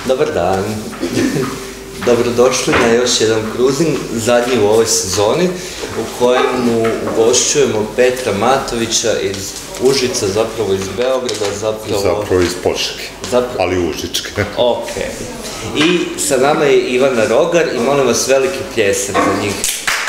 Dobar dan. Dobrodošli na još jedan kruzing, zadnji u ovoj sezoni, u kojemu ugošćujemo Petra Matovića iz Užica, zapravo iz Beograda, zapravo iz Požege, ali Užičke. Ok. I sa nama je Ivana Rogar i molim vas veliki pljesak za njih.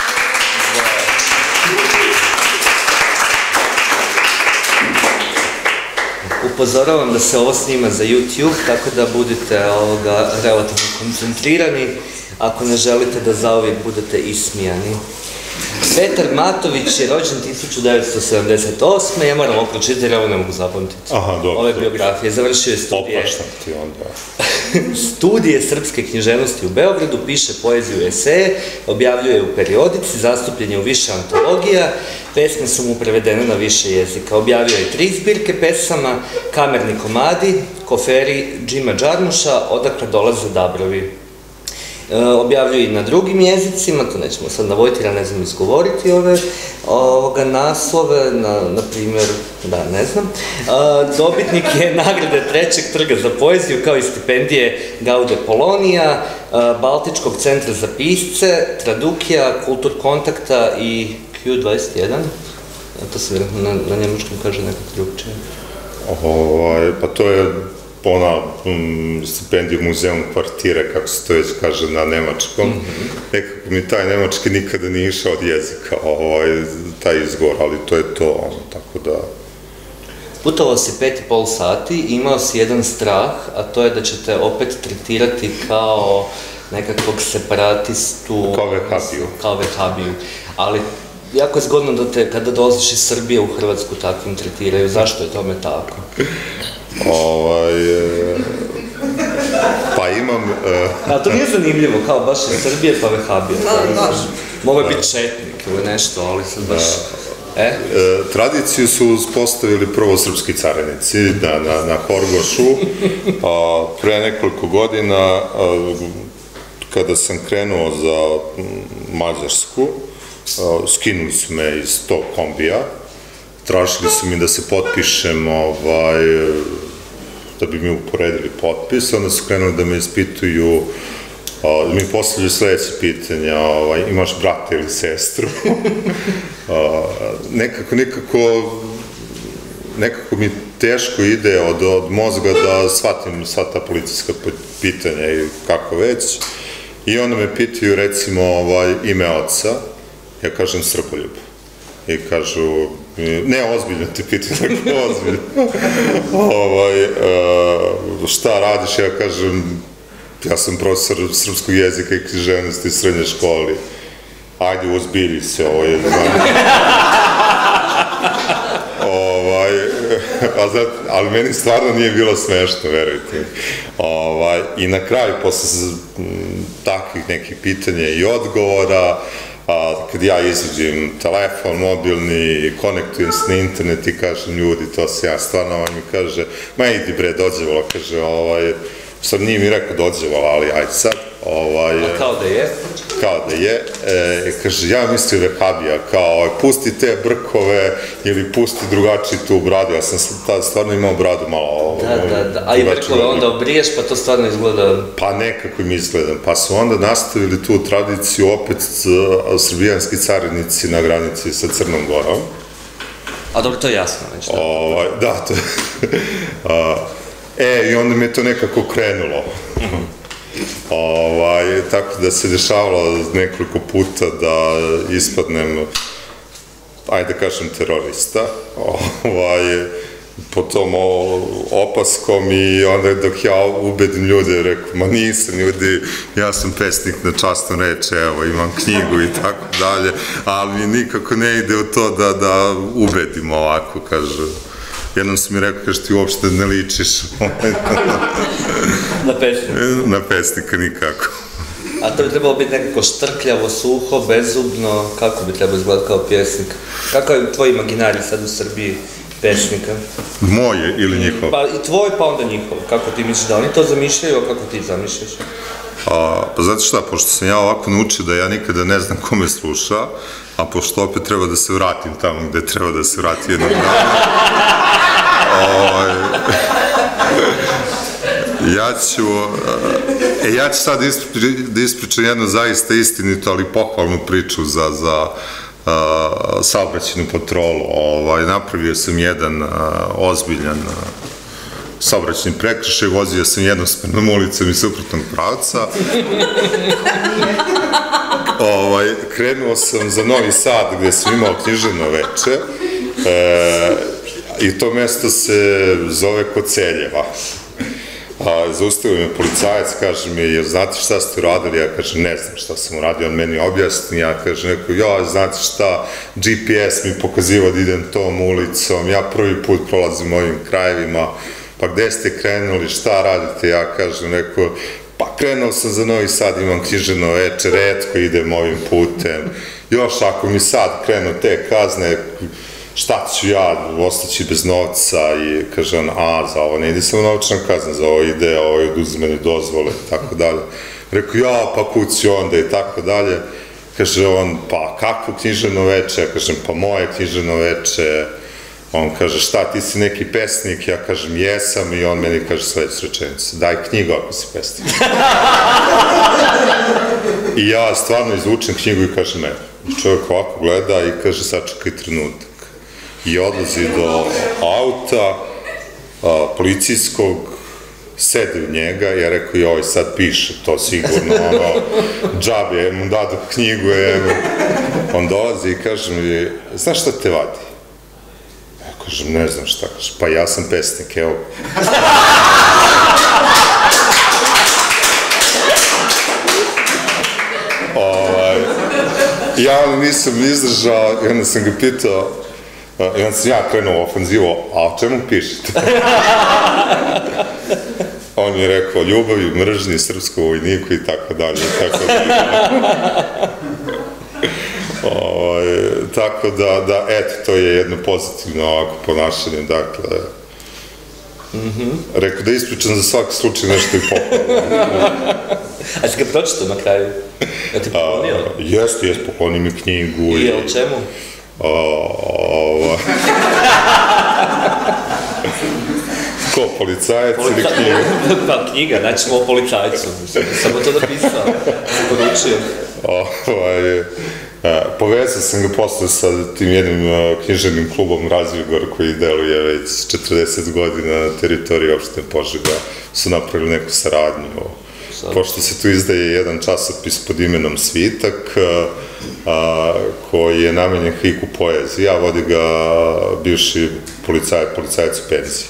Upozoravam da se ovo snima za YouTube, tako da budete relativno koncentrirani, ako ne želite da zauvijek budete ismijani. Petar Matović je rođen 1978. Ja moram ovo pročitati, ovo ne mogu zapamtiti. Aha, dobro. Ove biografije. Završio je studije. Opraštam ti onda. Studije srpske književnosti u Beogradu, piše poeziju i eseje, objavljuje u periodici, zastupljen je u više antologija, pesme su mu prevedene na više jezika. Objavio je 3 zbirke pesama, Kamerni komadi, Koferi Džima Džarmuša, Odakle dolaze dabrovi. Objavljuje i na drugim jezicima, to nećemo sad navoditi, ja ne znam izgovoriti ove naslove, na primjer, da, ne znam. Dobitnik je nagrade 3. trga za poeziju, kao i stipendije Gaude Polonija, Baltičkog centra za pisce, Tradukija, Kultur kontakta i Q21. To se vjerojatno na njemačkom kaže nekako drugčije. Pa to je ona stipendija Muzeum kvartire, kako se to već kaže na nemačkom. Nekako mi taj nemački nikada nije išao od jezika, taj izgovor, ali to je to, tako da... Putovao si 5,5 sati i imao si jedan strah, a to je da će te opet tretirati kao nekakvog separatistu... Kao vehabiju. Ali jako je zgodno da te, kada dolaziš iz Srbije u Hrvatsku, takvim tretiraju. Zašto je tome tako? Pa imam... A to nije zanimljivo, kao baš iz Srbije pa vehabija. Mogu je biti četnik ili nešto, ali sad baš... Tradiciju su uspostavili prvo srpski carinici na Horgošu. Pre nekoliko godina, kada sam krenuo za Mađarsku, skinuli su me iz tog kombija. Tražili su mi da se potpišem, da bi mi uporedili potpis, onda su krenuli da me ispituju, da mi postavljaju sledeće pitanja, imaš brata ili sestru. Nekako mi teško ide od mozga da shvatim sva ta policijska pitanja i kako već. I onda me pitaju, recimo, ime oca, ja kažem Srboljub. I kažu, ne, ozbiljno te pitam, tako ozbiljno. Šta radiš? Ja kažem, ja sam profesor srpskog jezika i književnosti u srednjoj školi. Ajde, ozbilji se, ovo je... Ali meni stvarno nije bilo smešno, verujte. I na kraju, posle takvih nekih pitanja i odgovora, kad ja izađem telefon mobilni i konektujem se na internet i kažem ljudi, to se ja stvarno, on mi kaže, ma idi bre, dođevala, kaže, sad nije mi rekao dođevala, ali ajde sad. A kao da je? Kao da je. Kaže, ja mislim vehabija, kao, pusti te brkove ili pusti drugačiji tu bradu, ja sam stvarno imao bradu malo... Da, a i brkove onda obriješ, pa to stvarno izgleda... Pa nekako im izgleda, pa su onda nastavili tu tradiciju opet srbijanski carinici na granici sa Crnom Gorom. A dobro, to je jasno već, da? Da, to je... I onda mi je to nekako krenulo. Tako da se dešavalo nekoliko puta da ispadnem, ajde da kažem, terorista, po tom opaskom i onda dok ja ubedim ljude, rekao, ma nisam ljudi, ja sam pesnik na časnu reč, evo, imam knjigu i tako dalje, ali mi nikako ne ide u to da ubedim ovako, kaže. Jednom si mi rekao, kaže, ti uopšte ne ličiš. Na pesnika? Na pesnika, nikako. A to bi trebalo biti nekako štrkljavo, suho, bezubno, kako bi trebalo izgledati kao pjesnik? Kako je tvoj imaginarij sad u Srbiji pesnika? Moje ili njihov? Pa i tvoj, pa onda njihov. Kako ti misliš da oni to zamišljaju, a kako ti zamišljaš? Pa znate šta, pošto sam ja ovako naučio da ja nikada ne znam ko me sluša, a pošto opet treba da se vratim tamo gde treba da se vrati jednog dana, Ja ću sad da ispričam jednu zaista istinitu, ali pohvalnu priču za saobraćajnu patrolu. Napravio sam jedan ozbiljan saobraćajni prekršaj, vozio sam jednosmernom ulicom iz suprotnog pravca. Krenuo sam za Novi Sad gde sam imao književno veče i to mesto se zove Koceljeva. Zaustavio me policajac, kaže mi, jer znate šta ste uradili? Ja kažem, ne znam šta sam uradio, on meni objasni, ja kažem neko, znate šta, GPS mi pokaziva da idem tom ulicom, ja prvi put prolazim ovim krajevima, pa gde ste krenuli, šta radite? Ja kažem neko, pa krenuo sam za Novi Sad, imam književno veče, retko idem ovim putem, još ako mi sad krenu te kazne, šta ću ja, ostaći bez novca i kaže on, za ovo ne ide samo novčana kazna, za ovo ide, ovo je oduzimanje dozvole i tako dalje. Rekao, pa kući onda i tako dalje. Kaže on, pa kakvo književno veče? Ja kažem, pa moje književno veče. On kaže, šta, ti si neki pesnik? Ja kažem, jesam, i on meni kaže sledeću rečenicu, daj knjigu ako si pesnik. I ja stvarno izvučem knjigu i kažem, ne. Čovjek ovako gleda i kaže, sačekaj trenutak. I odlazi do auta policijskog, sede u njega, ja rekao, joj, sad piše to sigurno, džabe, mu dadu knjigu, on dolazi i kaže mi, znaš šta te vadi? Ja kažem, ne znam šta, kaže, pa ja sam pesnik, evo. Ja nisam izdržao i onda sam ga pitao, i onda sam ja krenuo u ofanzivu, a o čemu pišete? On mi je rekao, ljubavi, mržnji, srpskom vojniku i tako dalje, i tako dalje. Tako da, eto, to je jedno pozitivno ovako ponašanje, dakle, rekao da ispričam za svaki slučaj nešto i pohvalno. A si ga pročitao na kraju? Ja ti poklonio? Jeste, poklonio mi knjigu. I o čemu? Ko, policajac ili knjiga? Pa knjiga, znači o policajcu, samo to napisao, sam poručio. Povezao sam ga posle sa tim jednim književnim klubom Razvigor koji deluje već 40 godina na teritoriji opštine Požega, su napravili neku saradnju. Pošto se tu izdaje jedan časopis pod imenom Svitak, koji je namenjen hiku poeziji, a vodi ga bivši policajac u penziji.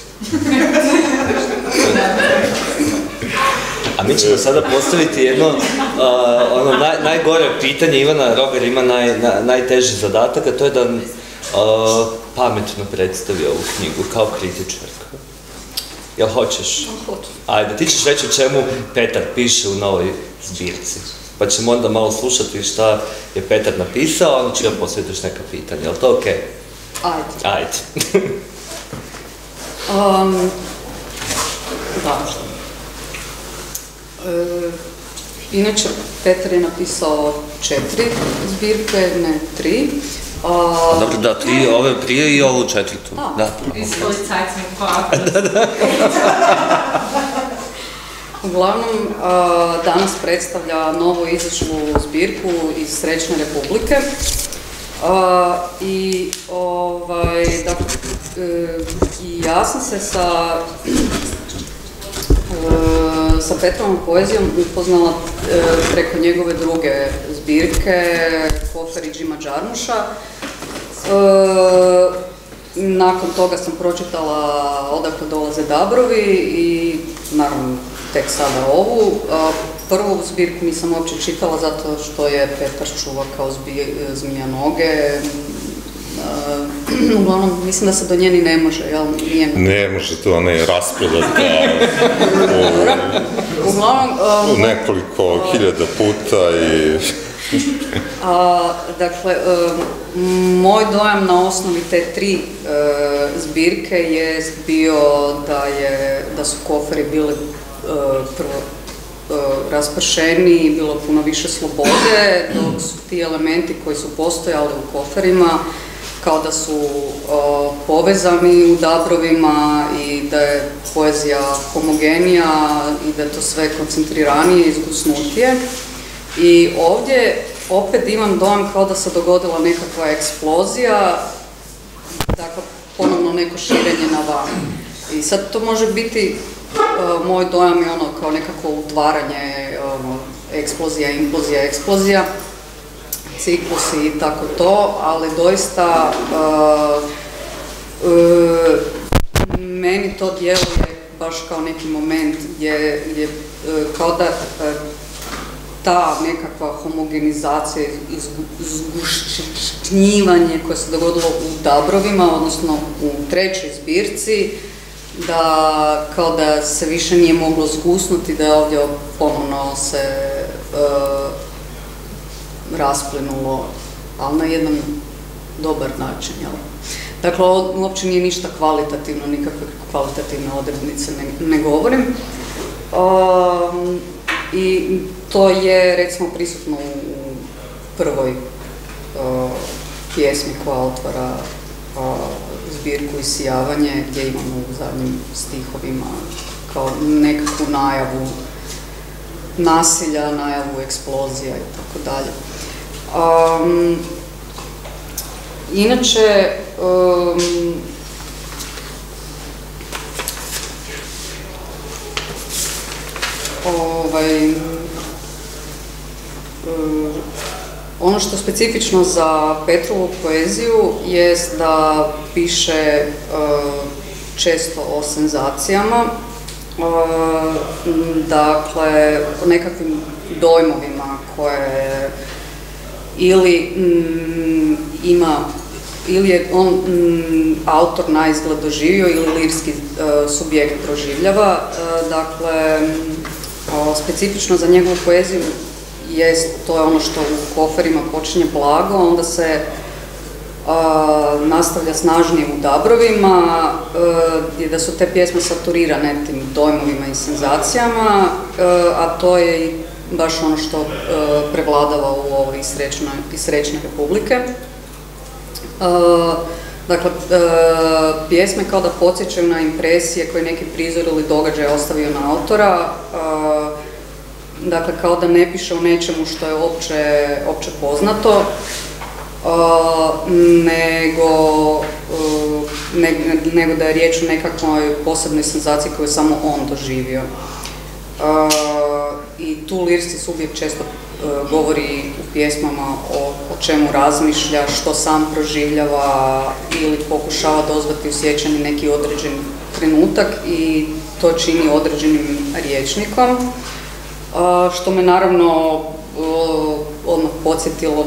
A mi ćemo sada postaviti jedno najgore pitanje. Ivana Roger ima najteži zadatak, a to je da pametno predstavi ovu knjigu kao kritičarka. Jel hoćeš? Hoću. Ajde, ti ćeš reći o čemu Petar piše u novoj zbirci. Pa ćemo onda malo slušati šta je Petar napisao, a onda ću ja postaviti još neka pitanja. Je li to okej? Ajde. Da. Inače, Petar je napisao 4 zbirke, ne 3. Dobro, da, 3, ove prije i ovu 4. Da. I s policajcima kako. Uglavnom, danas predstavlja novo izašlu zbirku iz Srećne Republike. I ja sam se sa Petrovom poezijom upoznala preko njegove druge zbirke, Koferi Džima Džarmuša. Nakon toga sam pročitala Odakle dolaze dabrovi i naravno tek sada ovu. Prvu zbirku nisam uopće čitala zato što je Petar čuva kao zmija noge. Uglavnom, mislim da se do njeni ne može, jel? Ne može, to ona je raspredata u nekoliko hiljada puta i... Dakle, moj dojam na osnovi te 3 zbirke je bio da su koferi bili prvo raspršeni i bilo puno više slobode, dok su ti elementi koji su postojali u koferima kao da su povezani u dabrovima i da je poezija homogenija i da je to sve koncentriranije i izgusnutije. I ovdje opet imam dojam kao da se dogodila nekakva eksplozija, dakle ponovno neko širenje na van. I sad to može biti, moj dojam je ono kao nekako utvaranje, eksplozija, implozija, eksplozija, ciklusi i tako to, ali doista meni to djeluje baš kao neki moment gdje kao da ta nekakva homogenizacija, izgušnjivanje koje se dogodilo u dabrovima, odnosno u trećoj zbirci, da kao da se više nije moglo zgusnuti, da je ovdje ponovno se rasplinulo, ali na jedan dobar način, jel? Dakle, uopće nije ništa kvalitativno, nikakve kvalitativne odrednice ne govorim. I to je, recimo, prisutno u prvoj pjesmi koja otvara zbirku Isijavanje, gdje imamo u zadnjim stihovima kao nekakvu najavu nasilja, najavu eksplozija i tako dalje. Inače, ono što je specifično za Petrovu poeziju jest da piše često o senzacijama, dakle o nekakvim dojmovima koje ili ili je on autor naizgled doživio ili lirski subjekt proživljava. Dakle, specifično za njegovu poeziju to je ono što u Koferima počinje blago, onda se nastavlja snažnije u dabrovima, i da su te pjesme saturirane tim dojmovima i senzacijama, a to je i baš ono što prevladava u ovoj Srećne republike. Dakle, pjesme kao da podsjećaju na impresije koje neki prizor ili događaj ostavio na autora, dakle kao da ne piše o nečemu što je opće poznato, nego da je riječ o nekakvoj posebnoj senzaciji koju je samo on doživio. I tu lirski subjekt često govori u pjesmama o čemu razmišlja, što sam proživljava ili pokušava dozvati u sjećanje neki određeni trenutak i to čini određenim rječnikom, što me naravno odmah podsjetilo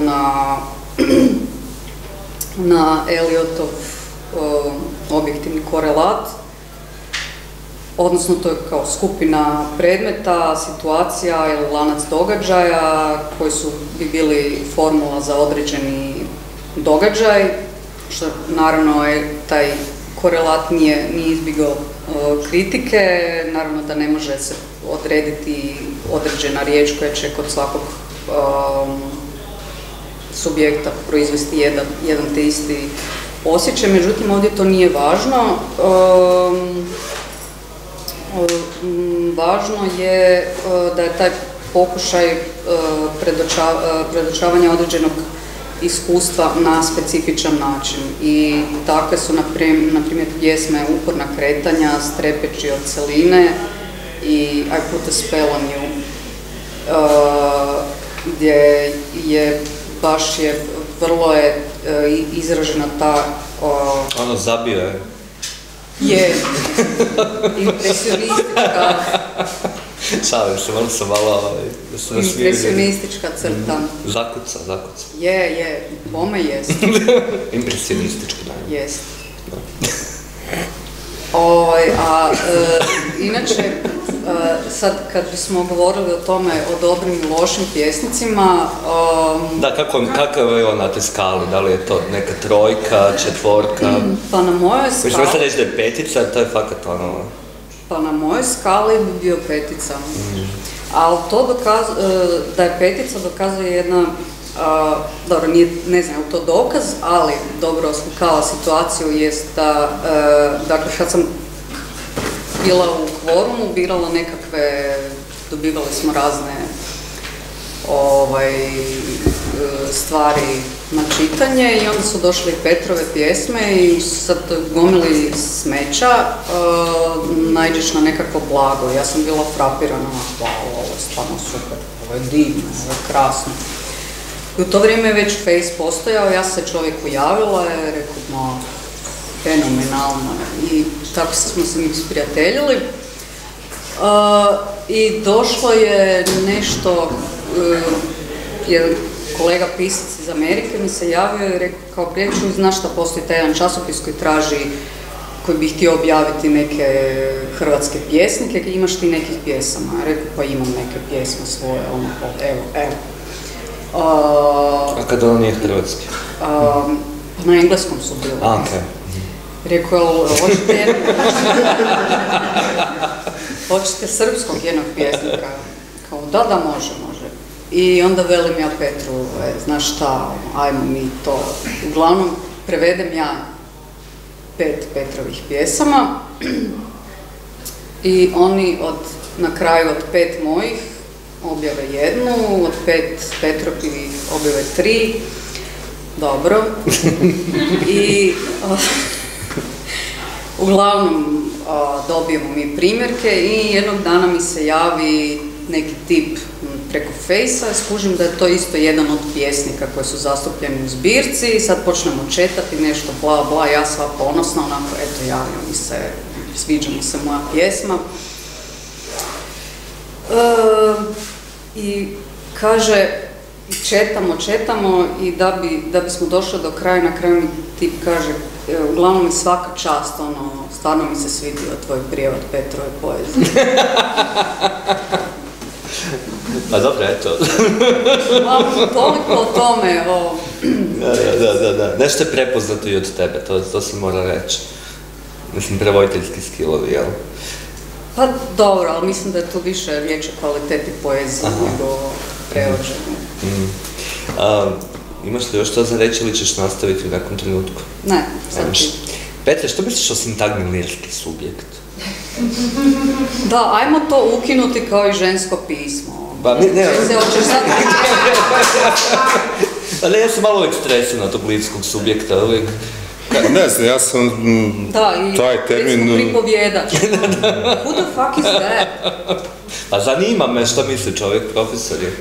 na Eliotov objektivni korelat, odnosno to je kao skupina predmeta, situacija ili lanac događaja koji bi bili formula za određeni događaj, što naravno je taj korelat nije izbjegao kritike, naravno da ne može se odrediti određena riječ koja će kod svakog subjekta proizvesti jedan te isti osjećaj, međutim ovdje to nije važno. Važno je da je taj pokušaj predočavanja određenog iskustva na specifičan način i takve su na primjer pjesme Uporna kretanja, Strepeći od celine i I Put a Spell on You, gdje je baš vrlo izražena ta... Ono zabio je. Je, impresionistička. Šalim se, malo sam malo... Impresionistička crta. Zakuca. Je, bome jest. Impresionistička, da. Jest. Inače, sad kad bismo govorili o tome, o dobrim i lošim pjesnicima... Da, kakav je on na toj skali? Da li je to neka trojka, četvorka? Pa na mojoj skali... Mislim, sad reći da je petica, to je fakat ono... Pa na mojoj skali bi bio petica. Ali to da je petica dokazuje jedna dobro, ne znam je li to dokaz, ali dobro oslikava situaciju jest da, dakle, kad sam bila u kvorumu, birala nekakve, dobivali smo razne stvari na čitanje i onda su došli Petrove pjesme i sad gomili smeća naiđeš na nekakvo blago. Ja sam bila frapirana, wow, ovo je stvarno super, ovo je divno, ovo je krasno. I u to vrijeme je već Face postojao, ja sam se čovjeku javila i rekao, no, fenomenalno. I tako smo se mi sprijateljili. I došlo je nešto, jer kolega pisac iz Amerike mi se javio i rekao, kao prijatelju, znaš šta postoji taj jedan časopis koji traži, koji bi htio objaviti neke hrvatske pjesnike, imaš ti nekih pjesama? Rekao, pa imam neke pjesme svoje, evo. A kada ono nije hrvatski? Na engleskom su bili. Okay. Rekao, hoćete srpskog jednog pjesnika? Kao, da, može. I onda velim ja Petru, znaš šta, ajmo mi to. Uglavnom, prevedem ja 5 Petrovih pjesama i oni na kraju od 5 mojih objave jednu, od 5 Petrovih objave 3. Dobro. I uglavnom dobijemo mi primjerke i jednog dana mi se javi neki tip preko Fejsa, skužim da je to isto jedan od pjesnika koji su zastupljeni u zbirci i sad počnemo četati nešto bla bla, ja sva ponosna, onako, eto, javio mi se, sviđa mi se moja pjesma. I kaže, četamo i da bismo došli do kraja, na kraju mi tip kaže, uglavnom mi svaka čast, stvarno mi se svidio tvoj prijevod Petrove poezije. Pa dobro, eto. Toliko o tome, Da. Nešto je prepoznato i od tebe, to se mora reći. Mislim, prevoditeljski skillovi, jel? Pa dobro, ali mislim da je tu više riječ o kvaliteti poezije nego prevođenju. Imaš li još to za reći ili ćeš nastaviti u nekom trenutku? Ne, sad ti. Petre, što misliš o sintagmi lirski subjekt? Da, ajmo to ukinuti kao i žensko pismo. Pa ne, ja sam malo uvijek stresan od tog lirskog subjekta, uvijek. Ne znam, ja sam taj termin... Da, i pripovjedač. Who the fuck is that? Pa zanima me što misli čovjek, profesor je.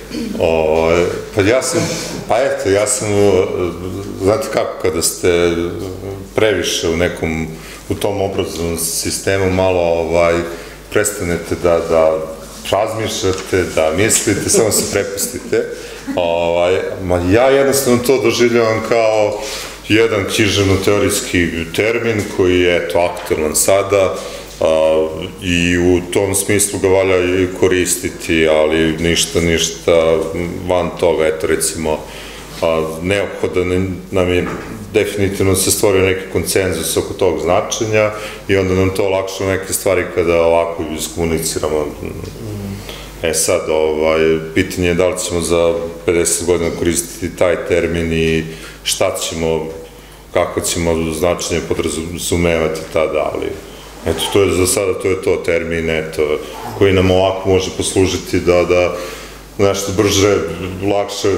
Ja sam, znate kako, kada ste previše u tom obrazovnom sistemu malo prestanete da razmišljate, da mislite, samo se prepustite. Ja jednostavno to doživljavam kao jedan književno-teorijski termin koji je, eto, aktualan sada i u tom smislu ga valja i koristiti, ali ništa van toga. Eto, recimo, neophodan nam je definitivno se stvorio neki konsenzus oko tog značenja i onda nam to olakša neke stvari kada ovako iskomuniciramo. Sad, pitanje je da li ćemo za 50 godina koristiti taj termin i šta ćemo, kako ćemo značenje podrazumevati tada, ali eto, to je za sada, to je to termin, eto, koji nam ovako može poslužiti da nešto brže, lakše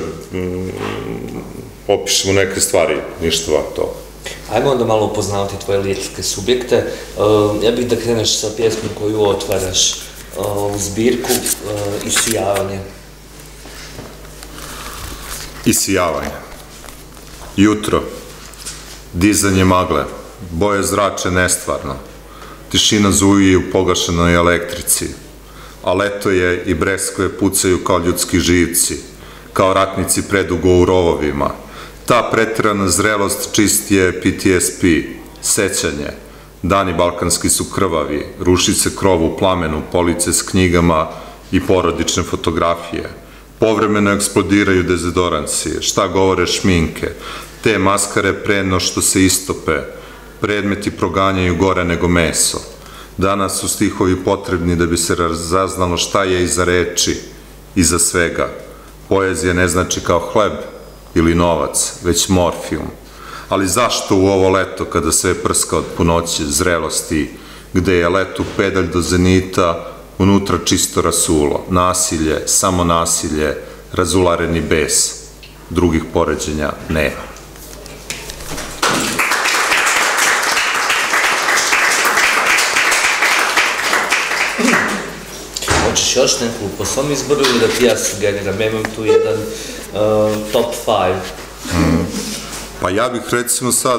opišemo neke stvari, ništa van to. Ajmo onda malo upoznavati tvoje lirske subjekte. Ja bih da kreneš sa pjesmom koju otvaraš u zbirku, Isijavanje. Isijavanje. Jutro. Dizanje magle. Boje zrače nestvarno. Tišina zuji u pogašenoj elektrici. A leto je i breskve pucaju kao ljudski živci, kao ratnici predugo u rovovima. Ta pretirana zrelost čist je PTSP, sećanje. Dani balkanski su krvavi, ruši se krov u plamenu, police s knjigama i porodične fotografije. Povremeno eksplodiraju dezodoransi, šta govore šminke, te maskare pre no što se istope, predmeti proganjaju gore nego meso. Danas su stihovi potrebni da bi se razaznalo šta je iza reči, iza svega. Poezija ne znači kao hleb, ili novac, već morfijum. Ali zašto u ovo leto, kada sve prska od punoće, zrelosti, gde je letu pedalj do zenita, unutra čisto rasulo, nasilje, samo nasilje, razulareni bes, drugih poređenja nema. Hoćeš još neku po svom izboru ili da ti ja sugeriram? Ja imam tu jedan top 5. Pa ja bih recimo sad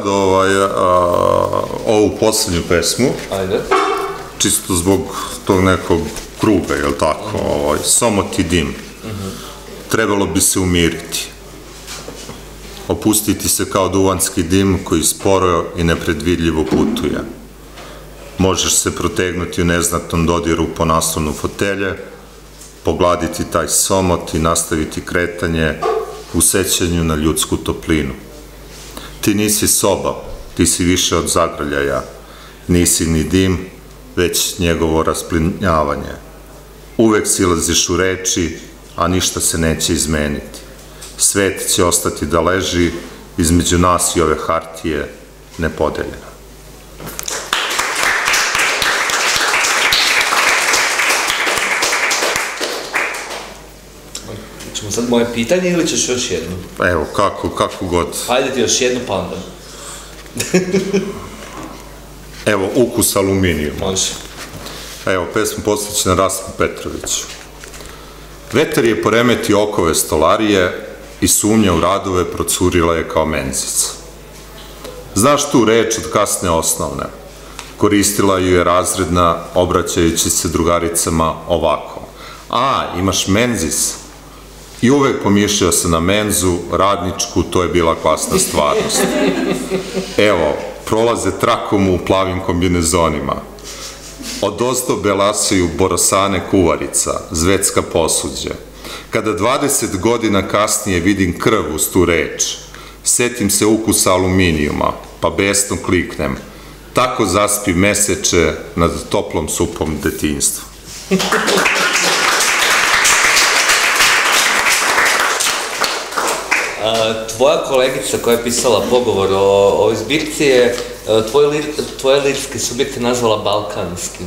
ovu poslednju pesmu, Ajde. čisto zbog tog nekog kruga, jel tako, Samo ti dim. Trebalo bi se umiriti. Opustiti se kao duvanski dim koji sporo i nepredvidljivo putuje. Možeš se protegnuti u neznatnom dodiru po naslonu fotelje, pogladiti taj somot i nastaviti kretanje u sećanju na ljudsku toplinu. Ti nisi soba, ti si više od zagrljaja, nisi ni dim, već njegovo rasplinjavanje. Uvek silaziš u reči, a ništa se neće izmeniti. Svet će ostati da leži između nas i ove hartije nepodeljena. Ćemo sad moje pitanje ili ćeš još jednu? Evo, kako god. Hajde ti još jednu, pa onda. Evo, Ukus aluminijuma. Može. Evo, pesma posvećena Rastku Petroviću. Vetar je poremetio okove stolarije i sumnja u radove procurila je kao menzica. Znaš tu reč od kasne osnovne? Koristila ju je razredna, obraćajući se drugaricama ovako. A, imaš menzis? I uvek pomišljao se na menzu, radničku, to je bila klasna stvarnost. Evo, prolaze trakom u plavim kombinezonima. Odozdo belasaju borosane kuvarica, zvetska posuđe. Kada 20 godina kasnije vidim krv uz tu reč, setim se ukusa aluminijuma, pa besno kliknem. Tako zaspi meseče nad toplom supom detinjstva. Tvoja kolegica koja je pisala pogovor o ovoj zbirci je tvoje lirske subjekte nazvala balkanskim.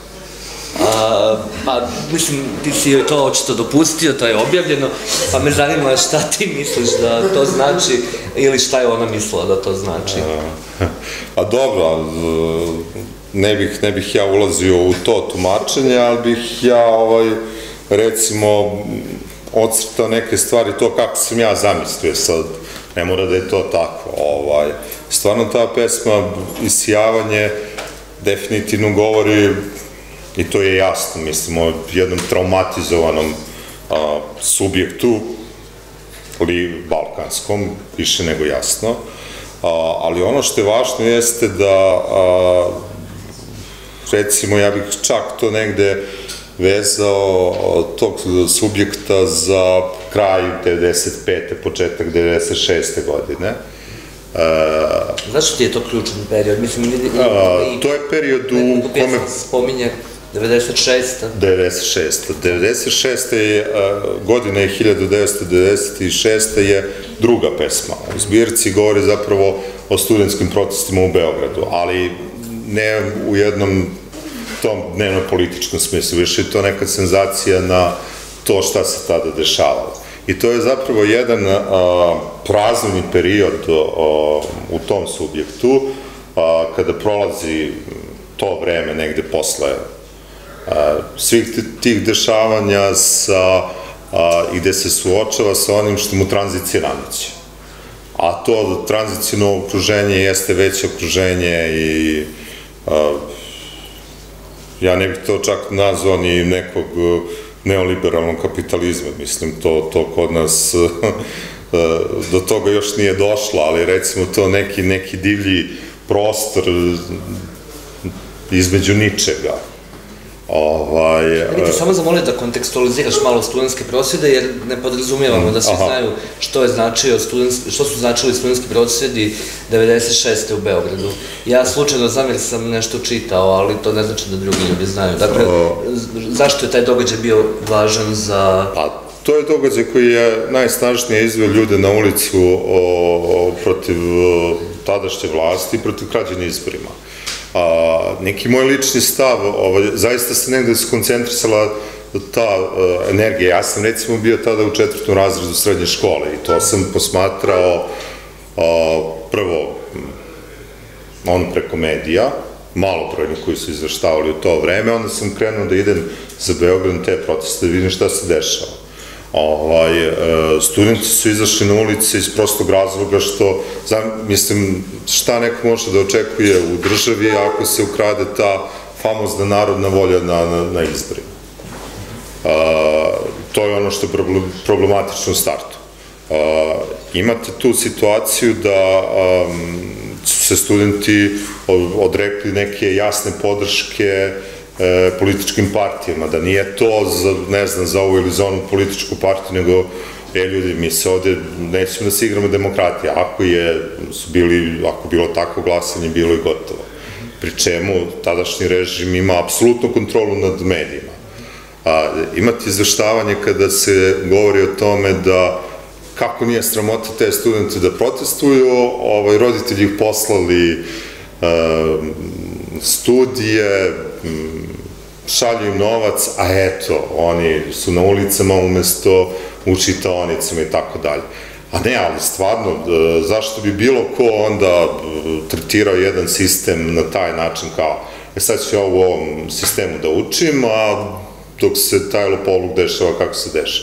Pa, mislim, ti si joj to očito dopustio, to je objavljeno, pa me zanima šta ti misliš da to znači ili šta je ona mislila da to znači. A dobro, ne bih ja ulazio u to tumačenje, ali bih ja, recimo, ocrtao neke stvari, to kako sam ja zamislio sad, ne mora da je to tako. Stvarno ta pesma Isijavanje definitivno govori, i to je jasno, mislim, o jednom traumatizovanom subjektu, ili balkanskom, više nego jasno, ali ono što je važno jeste da, recimo, ja bih čak to negde vezao tog subjekta za kraj 95. početak 96. godine. Zašto ti je to ključan period? To je period u kome... Spominje 96. 96. godine 1996. je druga pesma. U zbirci govori zapravo o studentskim protestima u Beogradu, ali ne u jednom tom dnevno-političkom smislu, više je to neka senzacija na to šta se tada dešavalo. I to je zapravo jedan praznovni period u tom subjektu, kada prolazi to vreme negde posle svih tih dešavanja i gde se suočava sa onim što mu tranzicija nameće. A to tranzicijno okruženje jeste veće okruženje i ja ne bih to čak nazvao ni nekog neoliberalnog kapitalizma, mislim, to kod nas do toga još nije došlo, ali recimo to neki divlji prostor između ničega. Ja bih te samo zamolio da kontekstualiziraš malo studentske prosvjede, jer ne podrazumijevamo da svi znaju što su značili studentski prosvjedi 96. u Beogradu. Ja slučajno znam jer sam nešto čitao, ali to ne znači da drugi ljudi znaju. Dakle, zašto je taj događaj bio važan za... to je događaj koji je najsnažnije izveo ljude na ulicu protiv tadašnje vlasti i protiv krađe na izborima. Neki moj lični stav, zaista se negde skoncentrisala ta energija. Ja sam recimo bio tada u 4. razredu srednje škole i to sam posmatrao prvo preko medija, malobrojni koji su izveštavali u to vreme, onda sam krenuo da idem za Beograd na te proteste, da vidim šta se dešava. Studenti su izašli na ulice iz prostog razloga što, mislim, šta neko može da očekuje u državi ako se ukrade ta famozna narodna volja na izborima. To je ono što je problematično u startu. Imate tu situaciju da su se studenti odrekli neke jasne podrške političkim partijama, da nije to, ne znam, za ovu ili za onu političku partiju, nego, ljudi, mi se ovde nećemo da se igramo demokratije, ako bilo takvo glasanje, bilo i gotovo. Pri čemu tadašnji režim ima apsolutnu kontrolu nad medijima. Imate izveštavanje kada se govori o tome da kako nije sramota te studente da protestuju, roditelji ih poslali studije, šalju im novac, a eto, oni su na ulicama umesto u čitaonicama i tako dalje. A ne, ali stvarno, zašto bi bilo ko onda tretirao jedan sistem na taj način kao, sad ću ja u ovom sistemu da učim, a dok se taj lopovluk dešava kako se dešava.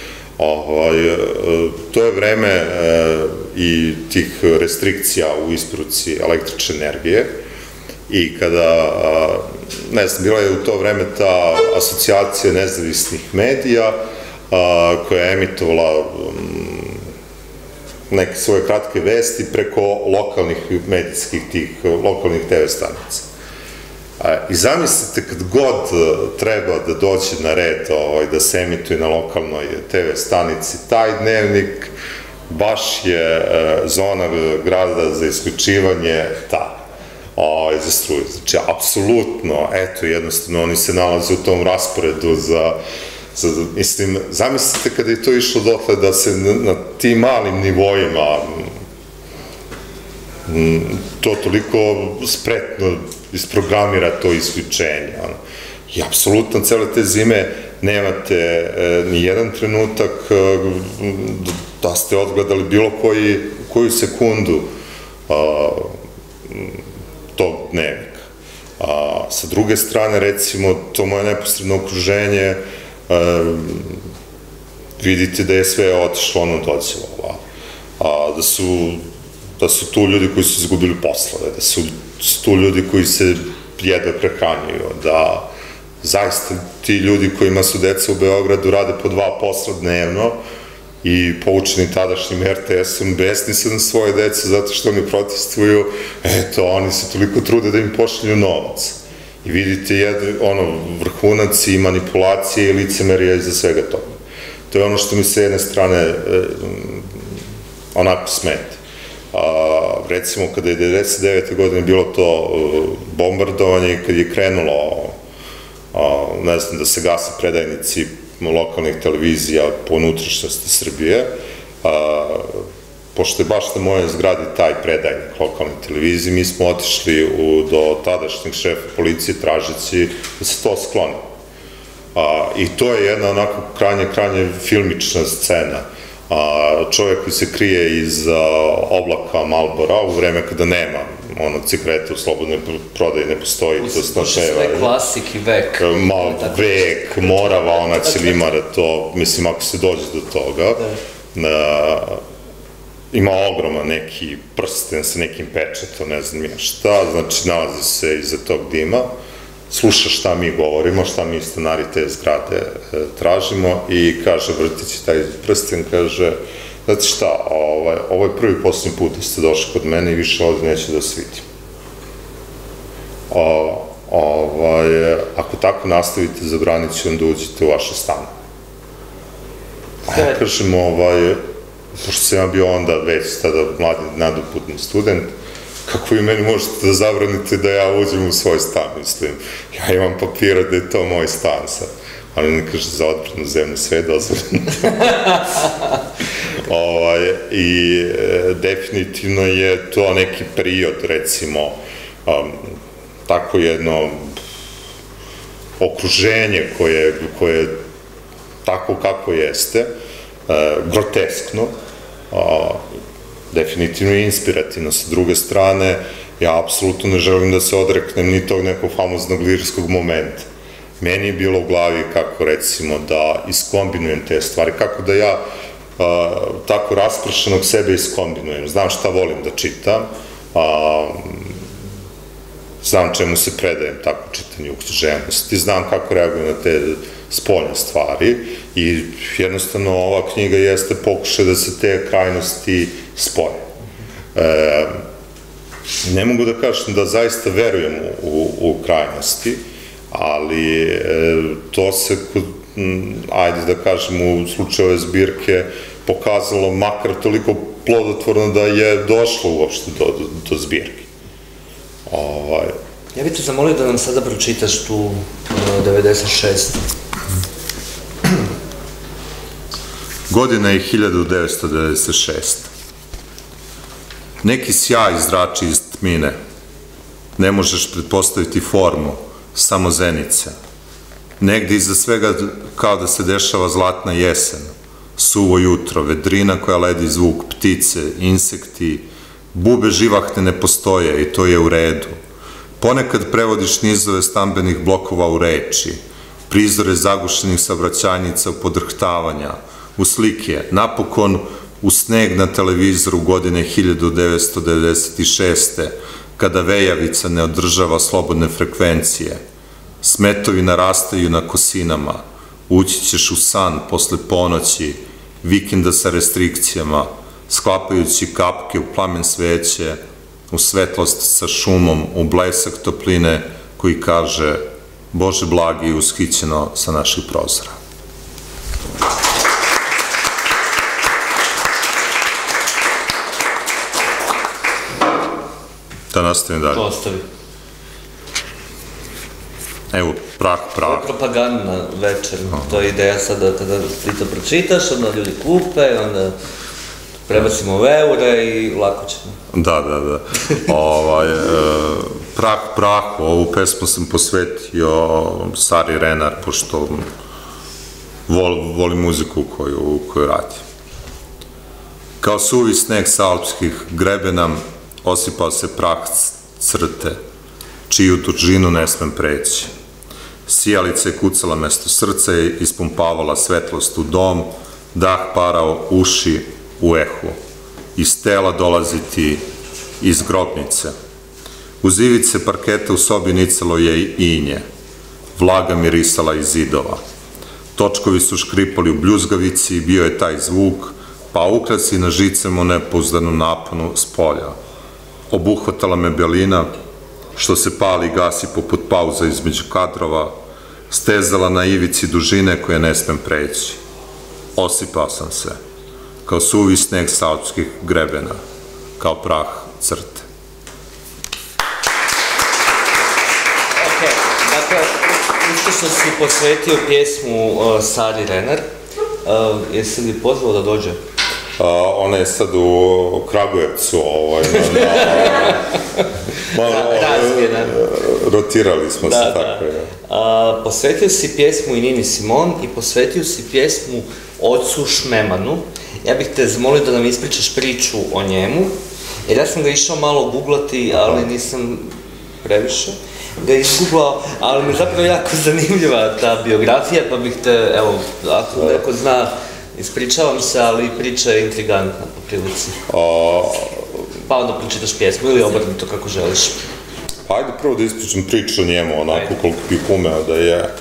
To je vreme i tih restrikcija u isporuci električne energije i kada, ne znam, bila je u to vreme ta asocijacija nezavisnih medija koja je emitovala neke svoje kratke vesti preko lokalnih medijskih, tih lokalnih TV stanica. I zamislite kad god treba da dođe na red da se emituje na lokalnoj TV stanici, taj dnevnik baš je zona grada za isključivanje za struju. Znači, apsolutno, eto, jednostavno oni se nalaze u tom rasporedu mislim, zamislite kada je to išlo dotle da se na tim malim nivoima to toliko spretno isprogramira to isključenje. I apsolutno cele te zime nemate ni jedan trenutak da ste odgledali bilo koju sekundu tog dnevnika. Sa druge strane, recimo, to moje neposredno okruženje, vidite da je sve otišlo docilo. Da su tu ljudi koji su izgubili poslove, da su tu ljudi koji se jedva prehranjuju, da zaista ti ljudi kojima su deca u Beogradu rade po 2 posla dnevno i poučeni tadašnjim RTS-om besni su na svoje dece zato što oni protestuju, eto, oni se toliko trude da im pošalju novac. I vidite vrhunac i manipulacije i licemerija iza svega toga. To je ono što mi sa jedne strane onako smeta. Recimo, kada je 1999. godine bilo to bombardovanje i kad je krenulo, ne znam, da se gase predajnici lokalnih televizija po unutrašnjosti Srbije, pošto je baš na mojoj zgradi taj predajnik lokalne televizije, mi smo otišli do tadašnjeg šefa policije tražeći da se to skloni. I to je jedna onako krajnje filmična scena. Čovjek koji se krije iz oblaka Marlbora u vreme kada nema cigarete u slobodnoj prodaji, ne postoji. Sluša sve klasik i vek. Vek, morava, ona ćelimara, to, mislim, ako se dođe do toga, ima ogroman neki prsten sa nekim pečetom, ne znam ja šta, znači nalazi se iza tog dima, sluša šta mi govorimo, šta mi stanari te zgrade tražimo i kaže, vrtići taj prsten, kaže, znate šta, ovo je prvi posljednji put da ste došli kod mene i više ovde neću da se vidim. Ako tako nastavite, zabranit ću vam da uđete u vaše stane. A ja kažem, pošto sam ja bio onda već tada mladi nadoputni student, kako vi meni možete da zabranite da ja uđem u svoj stan, mislim, ja imam papira da je to moj stan sad, ali ne kaže za odbranu zemlje, sve je dozvoljeno. I definitivno je to neki period, recimo, tako jedno okruženje koje je tako kako jeste, groteskno, definitivno je inspirativno. Sa druge strane, ja apsolutno ne želim da se odreknem ni tog nekog famoznog lirskog momenta. Meni je bilo u glavi kako, recimo, da iskombinujem te stvari, kako da ja tako raspršenog sebe iskombinujem. Znam šta volim da čitam, znam čemu se predajem tako čitanju književnosti, znam kako reagujem na te spoljne stvari i jednostavno ova knjiga jeste pokušaj da se te krajnosti spoje. Ne mogu da kažem da zaista verujem u krajnosti, ali to se, ajde da kažem, u slučaju ove zbirke pokazalo makar toliko plodotvorno da je došlo uopšte do zbirke. Ja bih te zamolio da nam sada pročitaš tu 96. Godina je 1996. Neki sjaj zrači iz tmine. Ne možeš pretpostaviti formu, samo zenice. Negde iza svega kao da se dešava zlatna jesen, suvo jutro, vedrina koja ledi zvuk, ptice, insekti, bube živahne ne postoje i to je u redu. Ponekad prevodiš nizove stambenih blokova u reči, prizore zagušenih saobraćajnica u podrhtavanja, u slike, napokon u sneg na televizoru godine 1996. kada vejavica ne održava slobodne frekvencije. Smetovi narastaju na kosinama, ući ćeš u san posle ponoći, vikenda sa restrikcijama, sklapajući kapke u plamen sveće, u svetlost sa šumom, u blesak topline koji kaže Bože blagi ushićeno sa naših prozora. Da nastavim dalje. To ostavi. Evo, Prah. To je propagandna večer, to je ideja sada kada ti to pročitaš, onda ljudi kupe, onda prebacimo u eure i lako ćemo. Da. Prah, ovu pesmu sam posvetio Sari Renar, pošto volim muziku koju radi. Kao suvi sneg sa alpskih grebena osipao se prah crte, čiju tuđinu ne smem preći. Sijalica je kucala mesto srca i ispumpavala svetlost u dom, dah parao uši u ehu. Iz tela dolaziti iz grobnice. Uz ivice parketa u sobi nicalo je inje. Vlaga mirisala iz zidova. Točkovi su škripali u bljuzgavici i bio je taj zvuk, pa ukraci na žicama u nepouzdanu naponu s polja. Obuhvatala me belina, što se pali i gasi poput pauza između kadrova, stezala na ivici dužine koje ne smem preći. Osipao sam se, kao suvi sneg sa alpskih grebena, kao prah crte. Ok, dakle, uspešno si posvetio pjesmu Sari Renar. Jesi li pozvao da dođe? Ona je sad u Kragujevcu, rotirali smo se tako. Posvetio si pjesmu i Nini Simon i posvetio si pjesmu ocu Šmemanu. Ja bih te zamolio da nam ispričaš priču o njemu, jer ja sam ga išao malo googlati, ali nisam previše ga izgooglao, ali mi je zapravo jako zanimljiva ta biografija, pa bih te, evo, ako neko zna, ispričavam se, ali priča je intrigantna po prilici. Pa onda pričitaš pjesmu ili obrnuto kako želiš. Pa ajde prvo da ispričam priču o njemu, onako koliko bih umeo da je.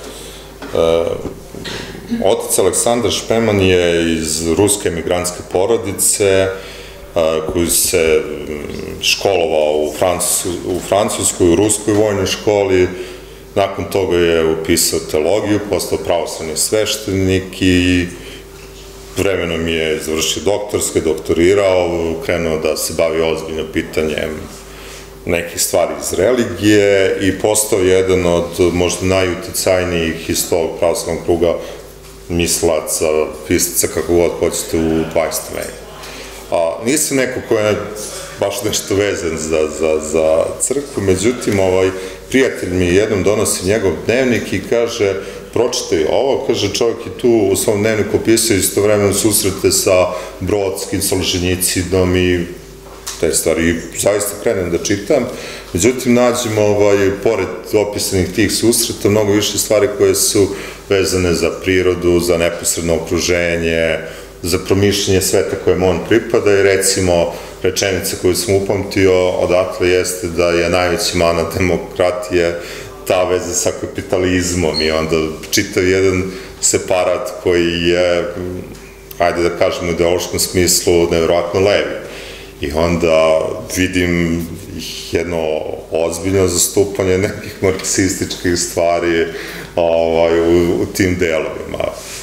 Otac Aleksandar Šmeman je iz ruske emigrantske porodice, koji se školovao u Francuskoj, u ruskoj vojnoj školi. Nakon toga je upisao teologiju, postao pravoslavni sveštenik i vremenom je završio doktorske, doktorirao, krenuo da se bavi ozbiljno pitanjem nekih stvari iz religije i postao jedan od možda najuticajnijih iz tog pravoslavnog kruga mislaca, pisaca, kako god hoćete u 20. veku. Nisam neko ko je baš nešto vezan za crkvu, međutim, prijatelj mi jednom donosi njegov dnevnik i kaže, pročitaj ovo, kaže, čovjek je tu u svom dnevniku opisao istovremeno susrete sa Brodskim, Solženjicinom i te stvari. I zaista krenem da čitam, međutim, nađemo, pored opisanih tih susreta, mnogo više stvari koje su vezane za prirodu, za neposredno okruženje, za promišljenje sveta kojem on pripada i recimo rečenica koju sam upamtio odatle jeste da je najveći mana demokratije ta veza sa kapitalizmom i onda čitav jedan separat koji je, ajde da kažem u ideološkom smislu, nevjerojatno levi. I onda vidim jedno ozbiljno zastupanje nekih marksističkih stvari u tim delovima.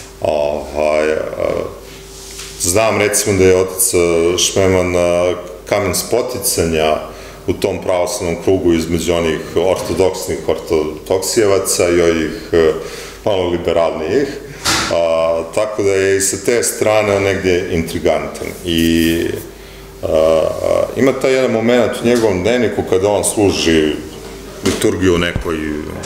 Znam recimo da je otac Šmeman kamen spoticanja u tom pravoslavnom krugu između onih ortodoksnih ortodoksijevaca i ovih malo liberalnijih, tako da je i sa te strane negdje intrigantan. I ima taj jedan moment u njegovom dnevniku kada on služi liturgiju u nekoj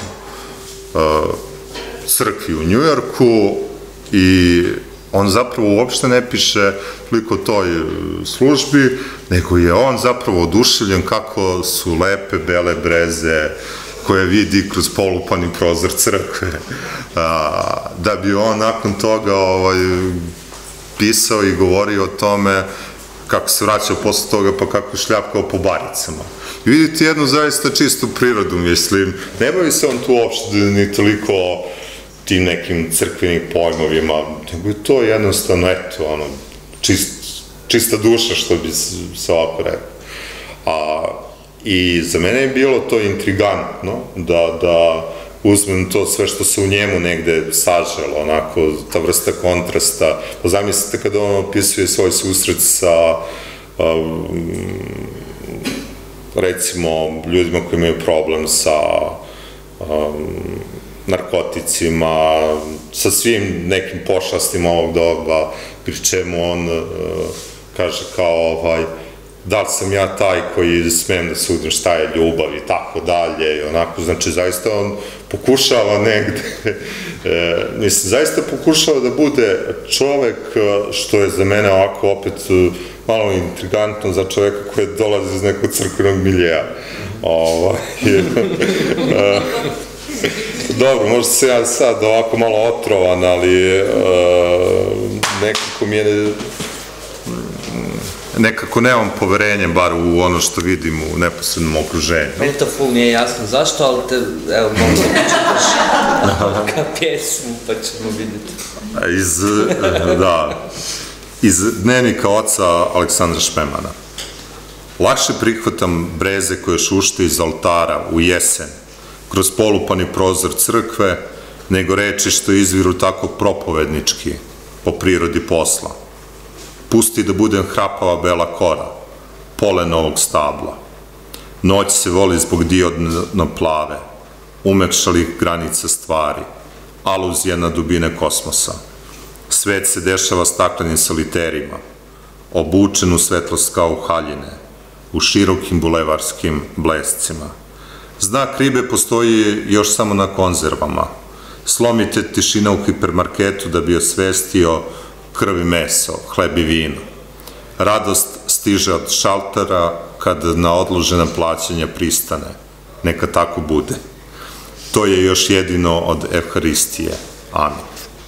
crkvi u Njujorku i on zapravo uopšte ne piše toliko o toj službi, nego je on zapravo oduševljen kako su lepe bele breze koje vidi kroz polupani prozor crkve. Da bi on nakon toga pisao i govorio o tome kako se vraćao posle toga, pa kako je šljapkao po baricama. I vidite jednu zaista čistu prirodu, mislim. Ne bavi se on tu uopšte ni toliko tim nekim crkvenim pojmovima, nego je to jednostavno, eto, čista duša, što bi se ovako rekao. I za mene je bilo to intrigantno, da uzmem to sve što se u njemu negde saželo, onako, ta vrsta kontrasta. Zamislite kada on opisuje svoj susret sa, recimo, ljudima koji imaju problem sa narkoticima, sa svim nekim pošlastima ovog doba, pri čemu on kaže kao, da li sam ja taj koji smem da sudim šta je ljubav i tako dalje, i onako, znači, zaista on pokušava negde, mislim, zaista pokušava da bude čovek, što je za mene ovako opet malo intrigantno za čoveka koji dolazi iz nekog crkvenog miljeja. Dobro, možda se ja sad ovako malo otrovan, ali nekako mi je, nekako nemam poverenje, bar u ono što vidim u neposrednom okruženju. Meni to ful nije jasno zašto, ali te, evo, mogu da čitaš ka pjesmu, pa ćemo vidjeti. Iz dnevnika oca Aleksandra Šmemana. Lakše prihvatam breze koje šušte iz oltara u jesen, kroz polupani prozor crkve, nego reči što izviru tako propovednički, po prirodi posla. Pusti da budem hrapava bela kora, polen ovog stabla. Noć se voli zbog diodno plave, umekšalih granica stvari, aluzija na dubine kosmosa. Svet se dešava staklenim soliterima, obučen u svetlost kao u haljine, u širokim bulevarskim blescima. Znak ribe postoji još samo na konzervama. Slomite tišina u hipermarketu da bi osvestio krv i meso, hleb i vino. Radost stiže od šaltera kad na odložena plaćanja pristane. Neka tako bude. To je još jedino od Evharistije. Amin.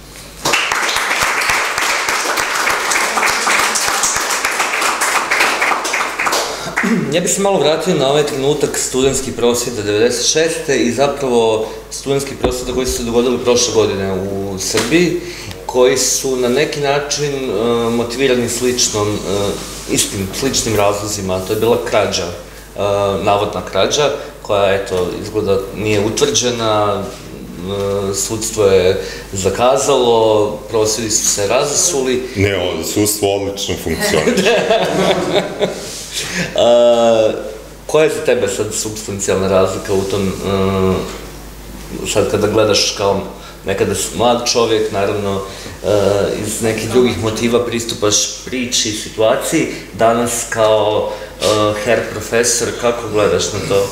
Ja bih se malo vratio na ovaj trenutak studentskih prosvjeda 96. i zapravo studentskih prosvjeda koji su se dogodili prošle godine u Srbiji, koji su na neki način motivirani sličnim razlozima. To je bila krađa, navodna krađa, koja, eto, izgleda nije utvrđena, sudstvo je zakazalo, prosvjedi su se razasuli. Ne, sudstvo odlično funkcioniše. koja je za tebe sad supstancijalna razlika u tom, sad kada gledaš kao nekada mlad čovjek, naravno iz nekih drugih motiva pristupaš priči, situaciji, danas kao herr profesor, kako gledaš na to?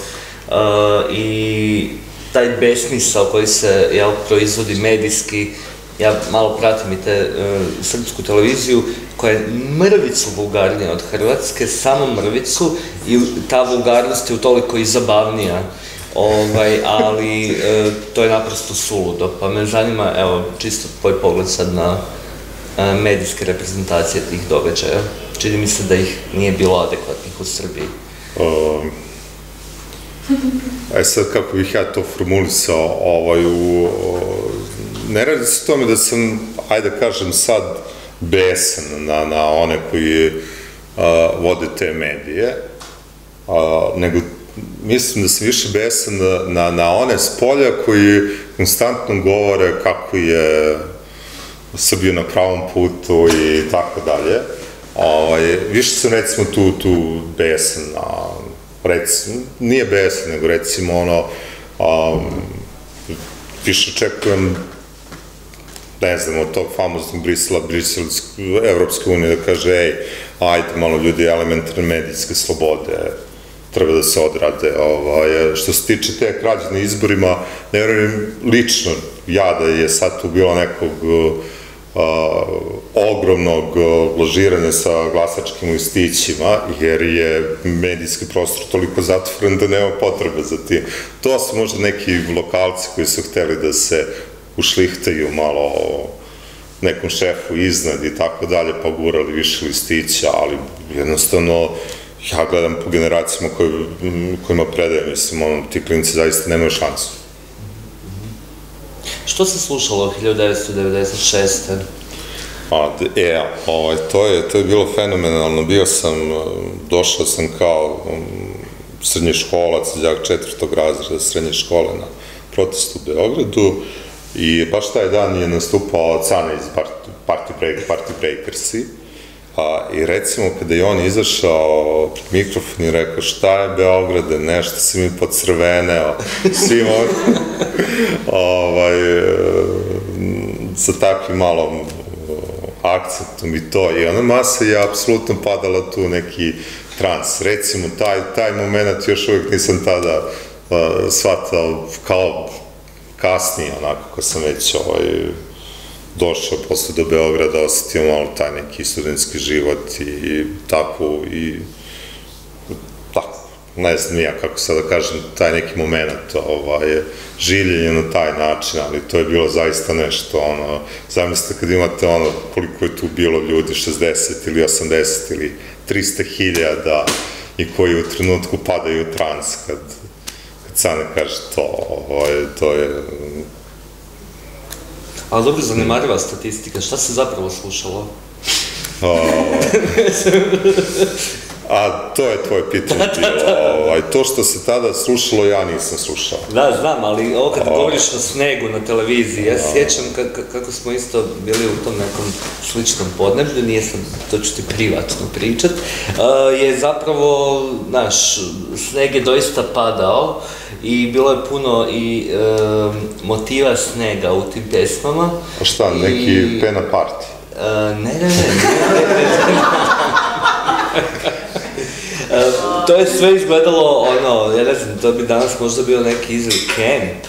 I taj besmisao koji se proizvodi medijski, ja malo pratim i srpsku televiziju, koja je mrvicu vulgarnija od Hrvatske, samo mrvicu, i ta vulgarnost je utoliko i zabavnija, ali to je naprosto suludo, pa me zanima, evo, čisto tvoj pogled sad na medijske reprezentacije tih događaja. Čini mi se da ih nije bilo adekvatnih u Srbiji. Sad kako bih ja to formulisao, ne radi se o tome da sam, ajde da kažem sad, besan na one koji vode te medije, nego mislim da sam više besan na one s polja koji konstantno govore kako je Srbija na pravom putu i tako dalje. Više sam recimo tu besan nije besan, nego recimo više očekujem, ne znam, od tog famoznog Evropske unije da kaže, ej, ajde malo ljudi, elementarne medijske slobode treba da se odrade. Što se tiče te krađe na izborima, ne verujem lično ja da je sad tu bilo nekog ogromnog ložiranja sa glasačkim listićima, jer je medijski prostor toliko zatvoren da nema potrebe za tim. To su možda neki lokalci koji su hteli da se ušlihtaju malo nekom šefu iznad i tako dalje, pa gurali više listića, ali jednostavno ja gledam po generacijama kojima predajem, mislim, ti klinci zaista nemaju šansu. Što se slušalo 1996. To je bilo fenomenalno. Došao sam kao srednješkolac, đak 4. razreda srednje škole na protestu u Beogradu i baš taj dan je nastupao Cane iz Party Breakersi. I recimo kada je on izašao pred mikrofon i rekao šta je Beograde, nešto si mi podcrveneo, svim sa takvim malom akcentom i to, i ona masa je apsolutno padala tu neki trans. Recimo, taj moment još uvijek nisam tada shvatao, kao kasnije, onako, ko sam već došao posle do Beograda, osetio malo taj neki studentski život i tako, i tako, ne znam ja kako sad da kažem, taj neki moment življenje na taj način, ali to je bilo zaista nešto, zamislite kad imate koliko je tu bilo ljudi, 60 ili 80 ili 300.000 i koji u trenutku padaju u trans, kad Cane kaže to je... Ali dobro, zanemariva statistika, šta se zapravo slušalo? To je tvoje pitanje bilo. To što se tada slušalo, ja nisam slušao. Da, znam, ali ovo kad govoriš o snegu na televiziji, ja se sjećam kako smo isto bili u tom nekom sličnom podneblju, nije sam, to ću ti privatno pričat, je zapravo, znaš, sneg je doista padao i bilo je puno i motiva snega u tim pesmama. Pa šta, neki pena party? Ne. To je sve izgledalo, ja ne znam, to bi danas možda bio neki izraz camp,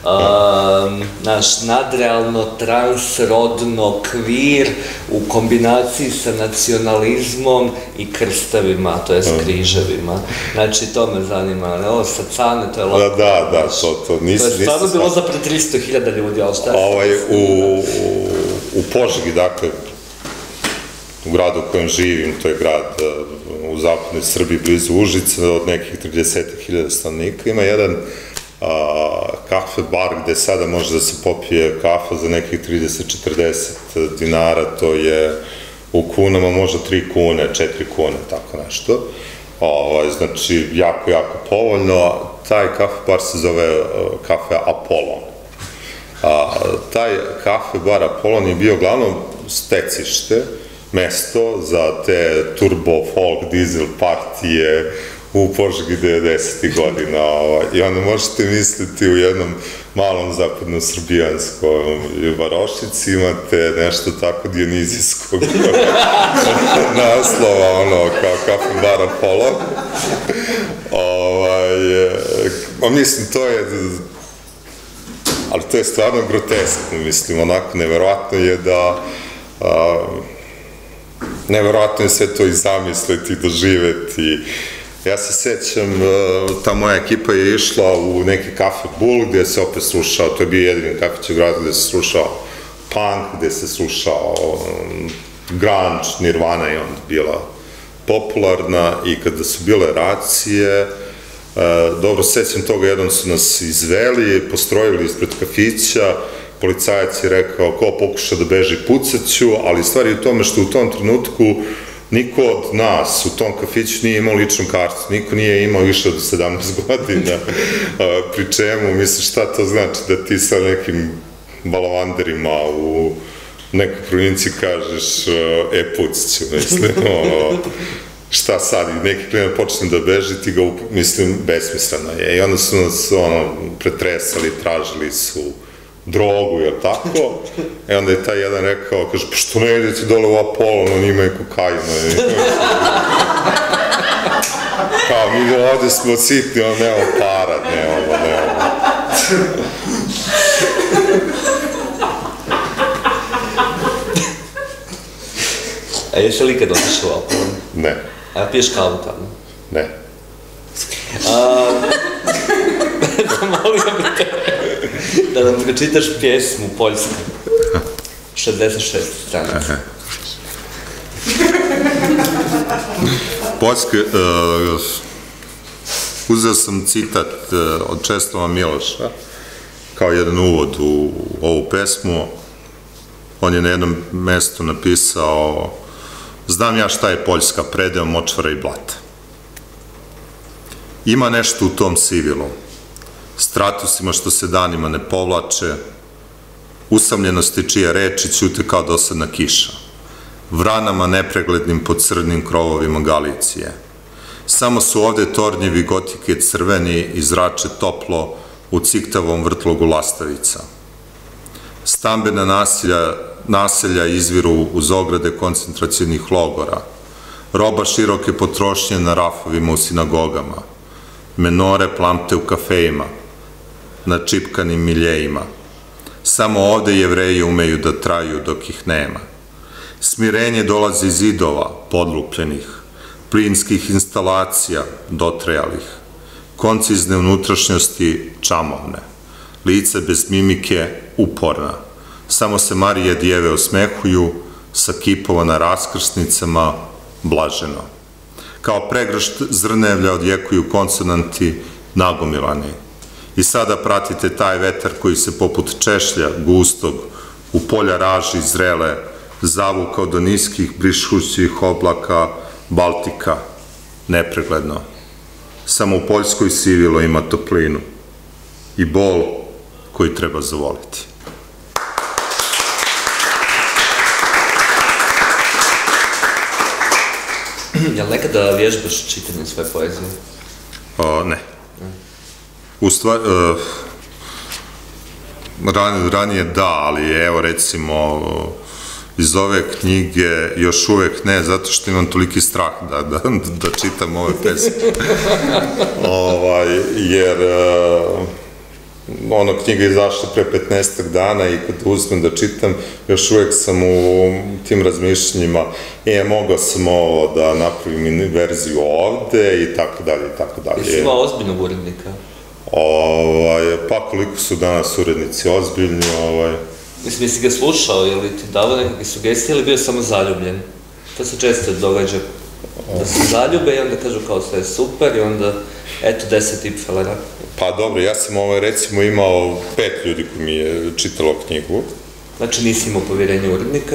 naš nadrealno, transrodno, kvir u kombinaciji sa nacionalizmom i krstavima, to je s križevima. Znači, to me zanima, ovo sa Cane, to je lako. Da, to nisam... To je stvarno bilo za pre 300.000 ljudi, ali šta je? U Požegi, dakle, u gradu u kojem živim, to je grad u zapadnoj Srbiji, blizu Užica, od nekih 30.000 stanovnika, ima jedan kafe bar gde sada može da se popije kafa za nekih 30-40 dinara, to je u kunama možda 3 kune, 4 kune, tako nešto. Znači, jako povoljno. Taj kafe bar se zove kafe Apolon. Taj kafe bar Apolon je bio glavno stecište, mesto za te turbo, folk, dizel partije u Požegi 90. godina. I onda možete misliti u jednom malom zapadno-srbijanskom varošici imate nešto tako dionizijskog naslova, kao Kafen bar Apollo. Mislim, to je... Ali to je stvarno groteskno, mislim, onako, neverovatno je da... Neverovatno je sve to i zamisliti, doživeti. Ja se sećam, ta moja ekipa je išla u neki kafe Bull, gde se opet slušao, to je bio jedini kafić u gradu gde se slušao punk, gde se slušao grunge, Nirvana je onda bila popularna i kada su bile racije, dobro, sećam toga, jednom su nas izveli, postrojili ispred kafića, policajac je rekao, ko pokuša da beži pucaću, ali stvar je u tome što u tom trenutku niko od nas u tom kafiću nije imao ličnu kartu, niko nije imao više od 17 godina, pri čemu, misliš, šta to znači da ti sa nekim balavanderima u nekoj provinciji kažeš, pucaću, mislim, šta sad, i neki klinac počne da beži, ti ga, mislim, besmisleno je. I onda su nas, pretresali, tražili su drogu, jel tako? I onda je taj jedan rekao, kaže, pa što ne idete dole u Apollo, oni imaju kokainu. Kao, mi ovde smo sitni, ono, nemamo para, nemamo. A jesi li kad otišao u Apollo? Ne. A piješ kavu tamo? Ne. Molio bi te da nam pročitaš pjesmu Poljska. 66 stranica. Poljska, uzeo sam citat od Česlava Miloša kao jedan uvod u ovu pesmu. On je na jednom mestu napisao: znam ja šta je Poljska, predeo močvara i blata. Ima nešto u tom sivilu, stratusima što se danima ne povlače, usamljenosti čije reči ćute kao dosadna kiša, vranama nepreglednim pod crnim krovovima Galicije. Samo su ovde tornjevi gotike crveni i zrače toplo u ciktavom vrtlogu lastavica. Stambena naselja izviru uz ograde koncentracionih logora, roba široke potrošnje na rafovima u sinagogama, menore plamte u kafejima, na čipkanim miljejima. Samo ovde Jevreji umeju da traju dok ih nema. Smirenje dolazi iz zidova, podlupljenih, plinskih instalacija, dotrajalih, koncizne unutrašnjosti, čamovne, lice bez mimike, uporna. Samo se Marije djeve osmehuju, sa kipova na raskrsnicama, blaženo. Kao pregršt zrnevlja odjekuju konsonanti, nagomilani. I sada pratite taj vetar koji se poput češlja, gustog, u polja raži zrele, zavukao do niskih, brišućih oblaka Baltika, nepregledno. Samo u Poljskoj sivilo ima toplinu i bol koji treba zavoliti. Jel nekada vježbaš čitanje svoje poezije? Ne. U stvari, ranije da, ali evo recimo iz ove knjige još uvek ne, zato što imam toliki strah da čitam ove pesme. Jer ona knjiga je izašla pre 15 dana i kad uzmem da čitam, još uvek sam u tim razmišljenjima, mogao sam ovo da napravim verziju ovde i tako dalje i tako dalje. Jesi imao ozbiljnog urednika? Pa koliko su danas urednici ozbiljni, Mislim, jesi ga slušao, je li ti dao nekakve sugestije ili bio samo zaljubljen? To se često događa, da se zaljube i onda kažu kao sve je super i onda, eto, 10 tipfelera. Pa dobro, ja sam recimo imao 5 ljudi koji mi je čitalo knjigu. Znači nisi imao povjerenje urednika?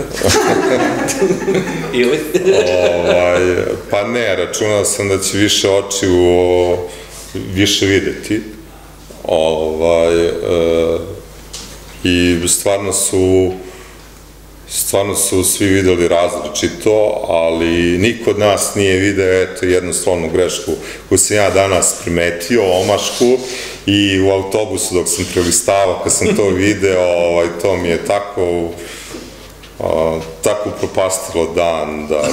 Ili? Pa ne, računao sam da će više oči više videti. I stvarno su stvarno su svi videli različito, ali niko od nas nije video, eto, jednostavnu grešku koju sam ja danas primetio, omašku, i u autobusu dok sam prelistavao, kad sam to video, to mi je tako propastilo dan, da.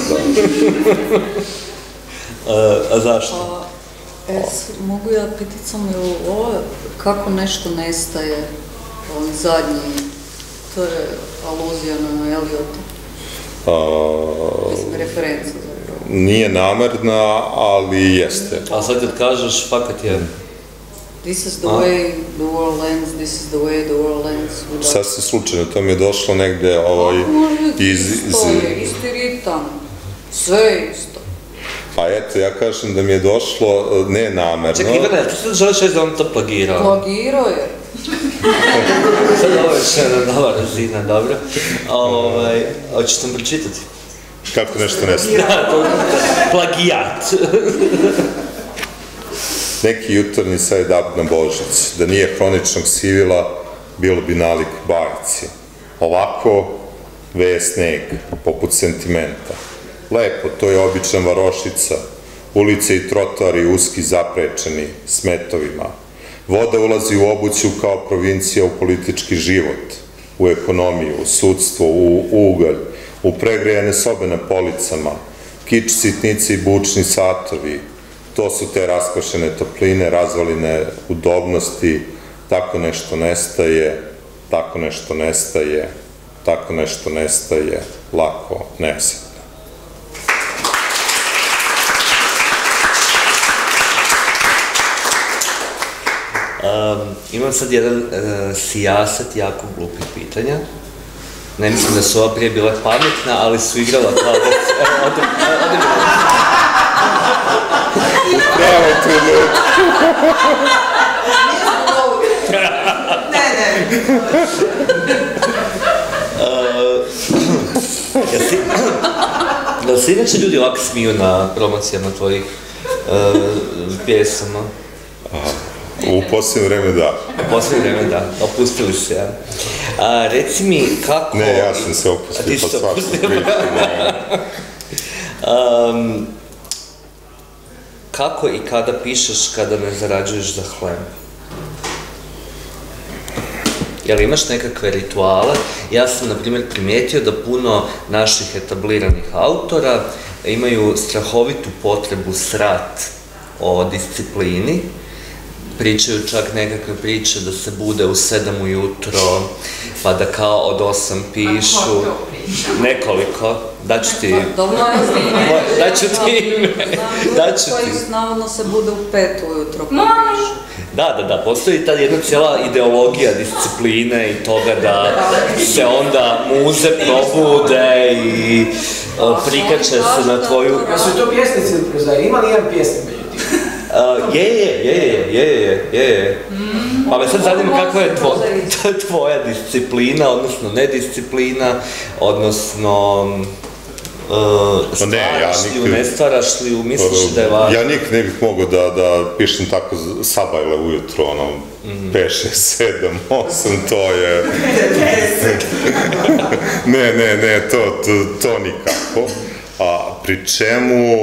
A zašto? Mogu ja pitati samo, kako nešto nestaje, on zadnji, to je aluzija na Eliota. Mislim, referenca zapravo. Nije namerna, ali jeste. A sad kad kažeš, fakat je... This is the way the world ends, this is the way the world ends. Sasvim slučajno, to mi je došlo negde iz... Isti ritam, sve isto. Pa eto, ja kažem da mi je došlo ne namerno. Čekaj, Ivane, ti sad želiš reći da on to plagirao? Plagirao je. Sad ovo je još jedna nova razina, dobro. Hoćeš nam pročitati? Kako nešto nestaje? Plagijat. Neki jutarnji sajt-up na Božić. Da nije hroničnog sivila, bilo bi nalik bajci. Ovako, veje sneg, poput sentimenta. Lepo, to je obična varošica. Ulice i trotoari uski zaprečeni, smetovima. Voda ulazi u obuću kao provincija u politički život, u ekonomiju, u sudstvo, u ugalj, u pregrejane sobe na policama, kič sitnice i bučni satovi. To su te raskošene topline, razvaline udobnosti, tako nešto nestaje, tako nešto nestaje, tako nešto nestaje, lako, neosetno. Imam sad jedan sijaset jako glupih pitanja. Ne mislim da su ova prije bile pametna, ali su igrala kao da... Pravo trenutku. Da li se inače ljudi ovako smiju na promocijama tvojih pjesama? U posljednje vreme da. U posljednje vreme da, opustili se, ja. Reci mi kako... Ne, ja sam se opustio pod svakom priliku. Kako i kada pišeš kada ne zarađuješ za hleb? Jel imaš nekakve rituale? Ja sam, na primjer, primijetio da puno naših etabliranih autora imaju strahovitu potrebu srat o disciplini. Pričaju čak nekakve priče da se bude u 7 ujutro, pa da kao od 8 pišu. Nekoliko. Daću ti... Daću ti ime. Koji navodno se bude u 5 ujutro pa pišu. Da, postoji ta jedna cijela ideologija discipline i toga da se onda muze probude i prikače se na tvoju... Su to pjesnici ili prozari? Ima li jedan pjesnik među tim? Je. Pa me sad zanima kakva je tvoja disciplina, odnosno nedisciplina, odnosno stvaraš li ju, ne stvaraš li ju, misliš da je važno? Ja nikad ne bih mogao da pišem tako sabajle ujutro, 5, 6, 7, 8, to je... Ne, to nikako. Pri čemu...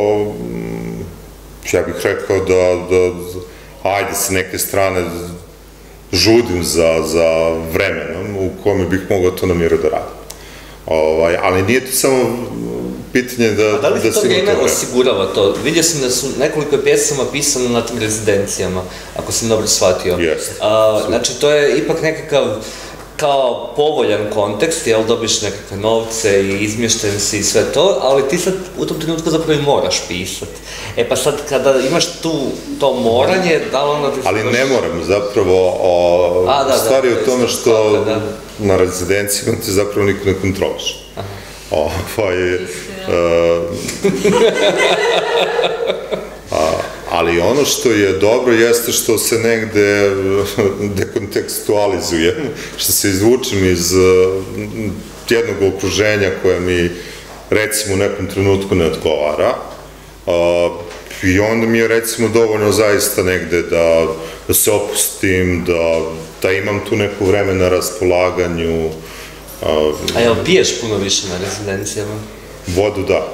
Ja bih rekao da ajde sa neke strane žudim za vremenom u kome bih mogao to na miru da radim. Ali nije to samo pitanje da... A da li ti to vrijeme osigurava to? Vidio sam da su nekoliko pjesama pisano na tim rezidencijama, ako sam dobro shvatio. Znači, to je ipak nekakav kao povoljan kontekst, jel, dobiš nekakve novce i izmješten si i sve to, ali ti sad u tom trenutku zapravo i moraš pisat. Pa sad, kada imaš to moranje, da li ono... Ali ne moram, zapravo, stvar je u tome što na rezidencijama ti zapravo niko ne kontroliš. Ali ono što je dobro jeste što se negde dekontekstualizujem, što se izvučem iz jednog okruženja koje mi recimo u nekom trenutku ne odgovara i onda mi je recimo dovoljno zaista negde da se opustim, da imam tu neko vreme na raspolaganju, A jel piješ puno više na rezidencijama? Vodu da.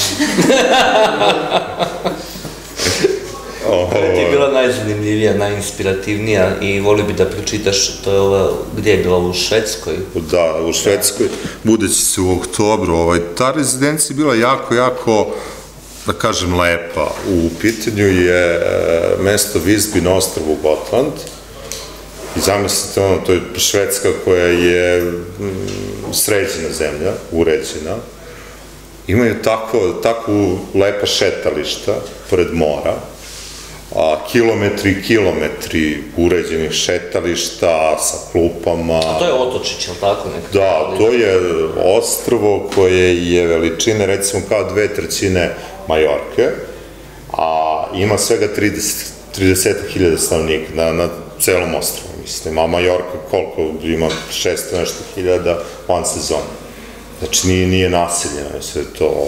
Kada ti je bila najzanimljivija, najinspirativnija i voli bi da pročitaš, to je ova, gdje je bila, u Švedskoj? Da, u Švedskoj, budeći se u oktobru. Ta rezidencija je bila jako, da kažem, lepa. U pitanju je mesto Visby na ostrvu Gotland. I zamislite, to je Švedska koja je sređena zemlja, uređena. Imaju tako lepa šetališta pored mora, kilometri i kilometri uređenih šetališta sa klupama. A to je otočić, je li tako nekako? Da, to je ostrvo koje je veličine recimo kao 2/3 Majorke, a ima svega 30.000 stanovnika na celom ostrvu, mislim, a Majorka koliko ima 600 nešto hiljada van sezona. Znači nije naseljeno sve to.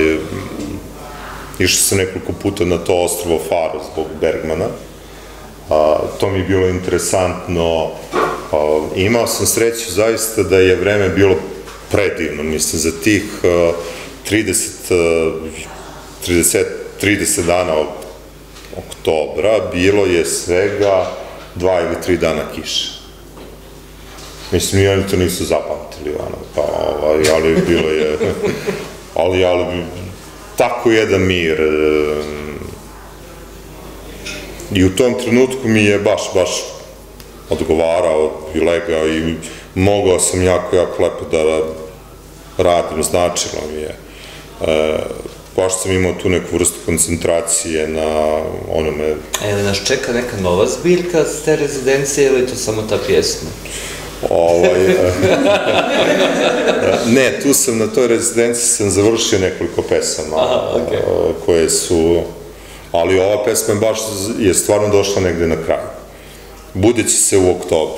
Išao sam nekoliko puta na to ostrvo Faro zbog Bergmana. To mi je bilo interesantno. Imao sam sreću zaista da je vreme bilo predivno. Mislim, za tih 30 dana oktobra bilo je svega 2 ili 3 dana kiše. Mislim, i oni to nisu zapamtili, ali bilo je, ali tako jedan mir. I u tom trenutku mi je baš odgovarao i legao i mogao sam jako lepo da radim, značilo mi je. Baš sam imao tu neku vrstu koncentracije na onome. A je li nas čeka neka nova zbirka s te rezidencije ili je to samo ta pjesma? Ne, tu sam na toj rezidenciji sam završio nekoliko pesama koje su, ali ova pesma baš je stvarno došla negde na kraju. Budeći se u oktobru.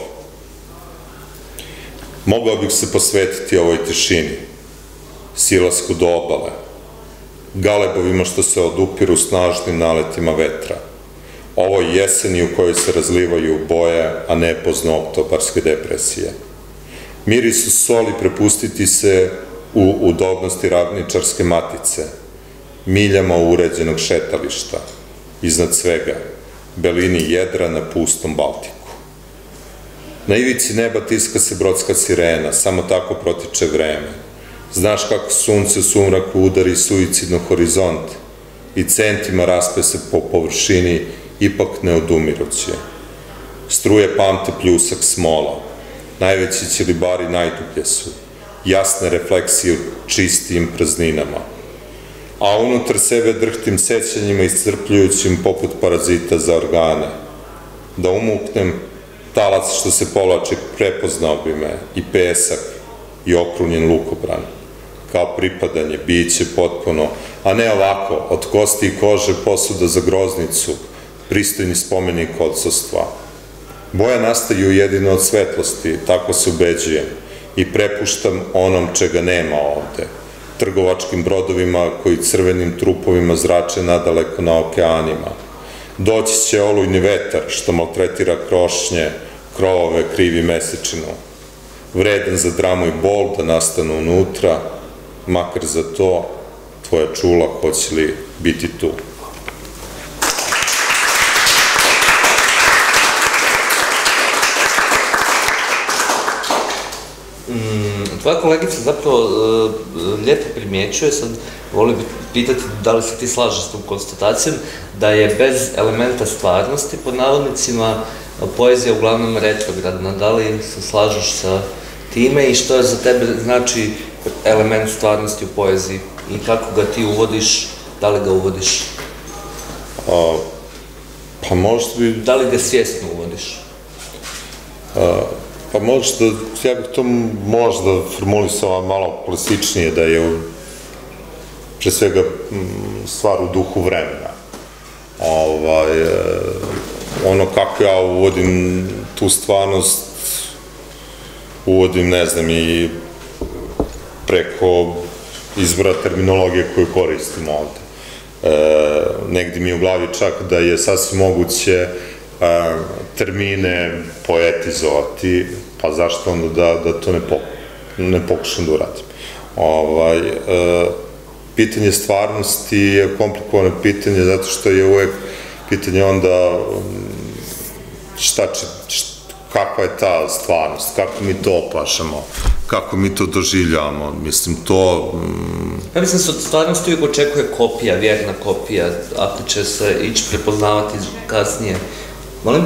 Mogao bih se posvetiti ovoj tišini, silasku do obale, galebovima što se odupiru snažnim naletima vetra, ovoj jeseni u kojoj se razlivaju boje, a ne pozno oktobarske depresije. Mirisu soli prepustiti se u udobnosti ravničarske matice, miljama uređenog šetališta, iznad svega, belini jedra na pustom Baltiku. Na ivici neba tiska se brodska sirena, samo tako protiče vreme. Znaš kako sunce u sumraku udari suicidno horizont i centima raspe se po površini, ipak neodumiruće. Struje pamte pljusak smola, najveći ćelibari najdublje su, jasne refleksije u čistijim prazninama, a unutar sebe drhtim sećanjima iscrpljujućim poput parazita za organe. Da umuknem, talac što se povlači prepoznao bi me, i pesak, i okrunjen lukobran, kao pripadanje, biće potpuno, a ne ovako, od kosti i kože posuda za groznicu, pristojni spomenik odsustva. Boja nastaju jedino od svetlosti, tako se ubeđujem, i prepuštam onom čega nema ovde, trgovačkim brodovima koji crvenim trupovima zrače nadaleko na okeanima. Doći će olujni vetar što maltretira krošnje, krovove krivi mesečinu. Vredan za dramu i bol da nastanu unutra, makar za to tvoja čula hoće li biti tu. Tvoja kolegica zapravo lijepo primjećuje, sad volim pitati da li se ti slažeš s tom konstatacijom, da je bez elementa stvarnosti, pod navodnicima, poezija uglavnom retrogradna. Da li se slažeš sa time i što je za tebe znači element stvarnosti u poeziji i kako ga ti uvodiš, da li ga uvodiš? Pa možda bi... Da li ga svjesno uvodiš? Pa možda, ja bih to možda formulisao malo klasičnije, da je pre svega stvar u duhu vremena. Ono kako ja uvodim tu stvarnost, uvodim, ne znam, i preko izbora terminologije koju koristim ovde. Negdje mi je u glavi čak da je sasvim moguće termine poetizovati, pa zašto onda da to ne pokušam da uradim. Pitanje stvarnosti je komplikovano pitanje zato što je uvek pitanje onda kakva je ta stvarnost, kako mi to opašamo, kako mi to doživljavamo, mislim to... Ja mislim da se od stvarnosti uvijek očekuje kopija, vjerna kopija, ako će se ići prepoznavati kasnije. Molim?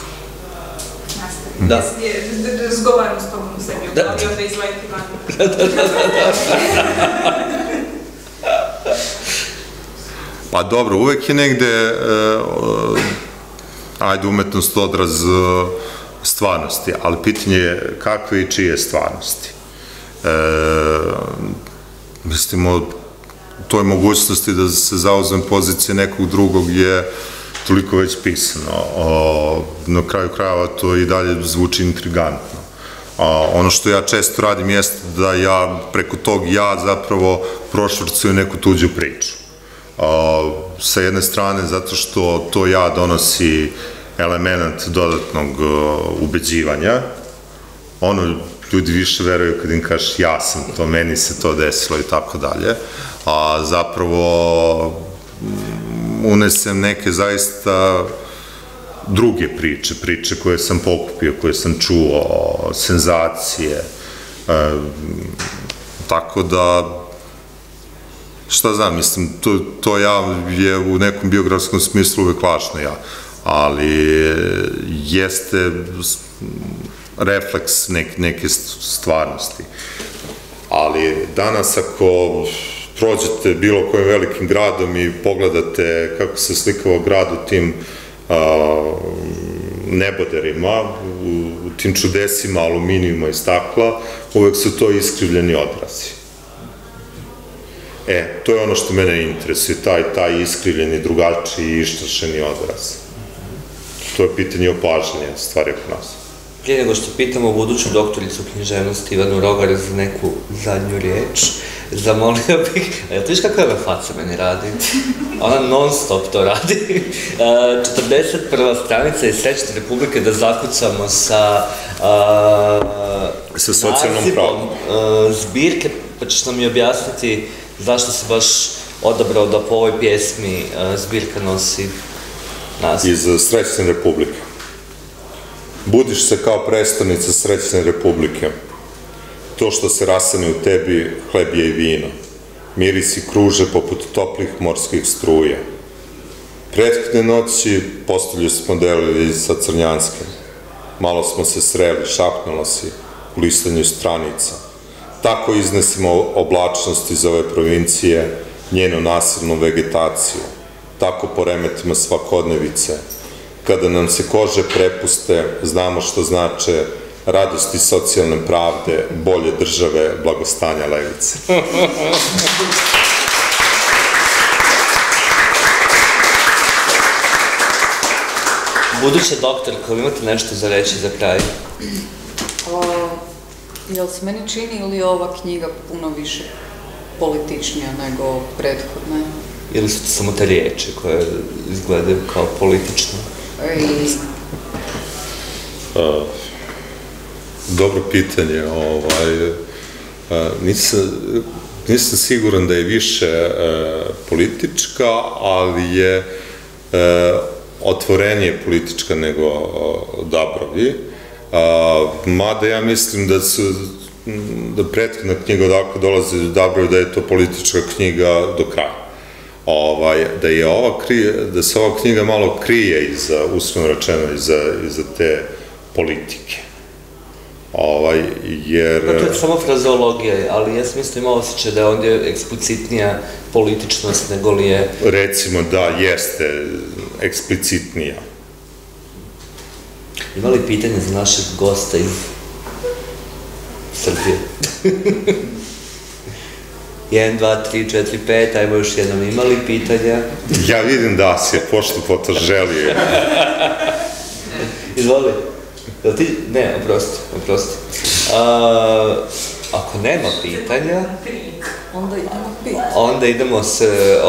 Da. Razgovaram s tobom u sebi, u glavi, onda izleti van. Pa dobro, uvek je negde, umetnost odraz stvarnosti, ali pitanje je kakve i čije stvarnosti. Mislim, o toj mogućnosti da se zauzme pozicije nekog drugog je toliko već pisano. Na kraju krajeva to i dalje zvuči intrigantno. Ono što ja često radim jeste da ja preko tog zapravo prošvrcujem neku tuđu priču. Sa jedne strane zato što to donosi element dodatnog ubeđivanja. Ljudi više veruju kad im kažeš ja sam to, meni se to desilo i tako dalje. A zapravo unesem neke zaista druge priče koje sam pokupio, koje sam čuo, senzacije. Tako da, šta znam, mislim, to je u nekom biografskom smislu uvek lažno ali jeste refleks neke stvarnosti. Ali danas ako prođete bilo kojim velikim gradom i pogledate kako se slikava grad u tim neboderima, u tim čudesima aluminijuma i stakla, uvek su to iskrivljeni odrazi. To je ono što mene interesuje, taj iskrivljeni, drugačiji i ištrašeni odraz. To je pitanje opažanja stvari oko nas. Prije nego što pitamo buduću doktoricu književnosti Ivanu Rogar za neku zadnju riječ, zamolio bih, a ti viš kakva ove faca meni radi? Ona non stop to radi. 41. stranica iz Srećne Republike da zakucamo sa socijalnom pravom zbirke, pa ćeš nam i objasniti zašto se baš odabrao da po ovoj pjesmi zbirka nosi naziv. Iz Srećne Republike. Budiš se kao prestonica Srećne Republike. To što se rasane u tebi, hleb je i vino. Mirisi kruže poput toplih morskih struja. Prethodne noći postolju smo delili sa Crnjanskim. Malo smo se sreli, šapnulo si u listanju stranica. Tako iznesimo oblačnost iz ove provincije, njenu nasilnu vegetaciju. Tako poremetimo svakodnevice. Kada nam se kože prepuste, znamo što znače radosti socijalne pravde, bolje države, blagostanja levice. Buduća doktorka, imate nešto za reći za kraj? Jel se meni čini ili je ova knjiga puno više političnija nego prethodne? Ili su to samo te riječi koje izgledaju kao politične? Dobro pitanje. Nisam siguran da je više politička, ali je otvorenije politička nego Dabrovi. Mada ja mislim da prethodna knjiga odakle dolazi do Dabrovi, da je to politička knjiga do kraja. Da se ova knjiga malo krije uslovno rečeno iza te politike. Jer... To je samo frazeologija, ali ja sam isto imao osjećaj da je ondje eksplicitnija političnost nego li je... Recimo da jeste eksplicitnija. Ima li pitanje za našeg gosta iz Srbije? 1, 2, 3, 4, 5, ajmo još jednom, ima li pitanja? Ja vidim da si je pošto poto želio. Izvoli. Jel ti? Ne, oprosti. Ako nema pitanja, onda idemo se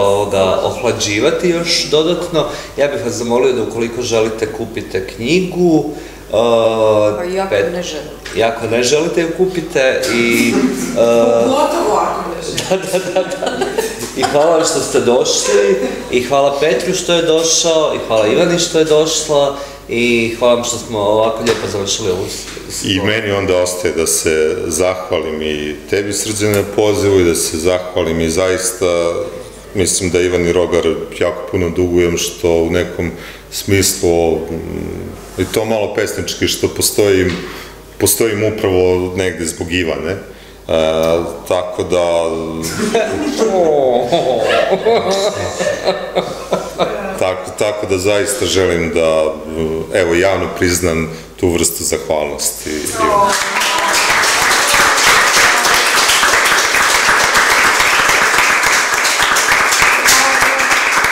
ohlađivati još dodatno. Ja bih vas zamolio da ukoliko želite kupite knjigu, Pa i ako ne želite. I ako ne želite ju kupite i... Pogotovo ako ne želite. I hvala vam što ste došli, i hvala Petru što je došao, i hvala Ivani što je došla, i hvala vam što smo ovako lijepo završili ovu I meni onda ostaje da se zahvalim i tebi, Srđane, na pozivu, i da se zahvalim i zaista, mislim da Ivani Rogar jako puno dugujem, što u nekom smislu, i to malo pesnički, što postojim upravo negde zbog Ivane. Tako da... Tako da zaista želim da, evo, javno priznam tu vrstu zahvalnosti.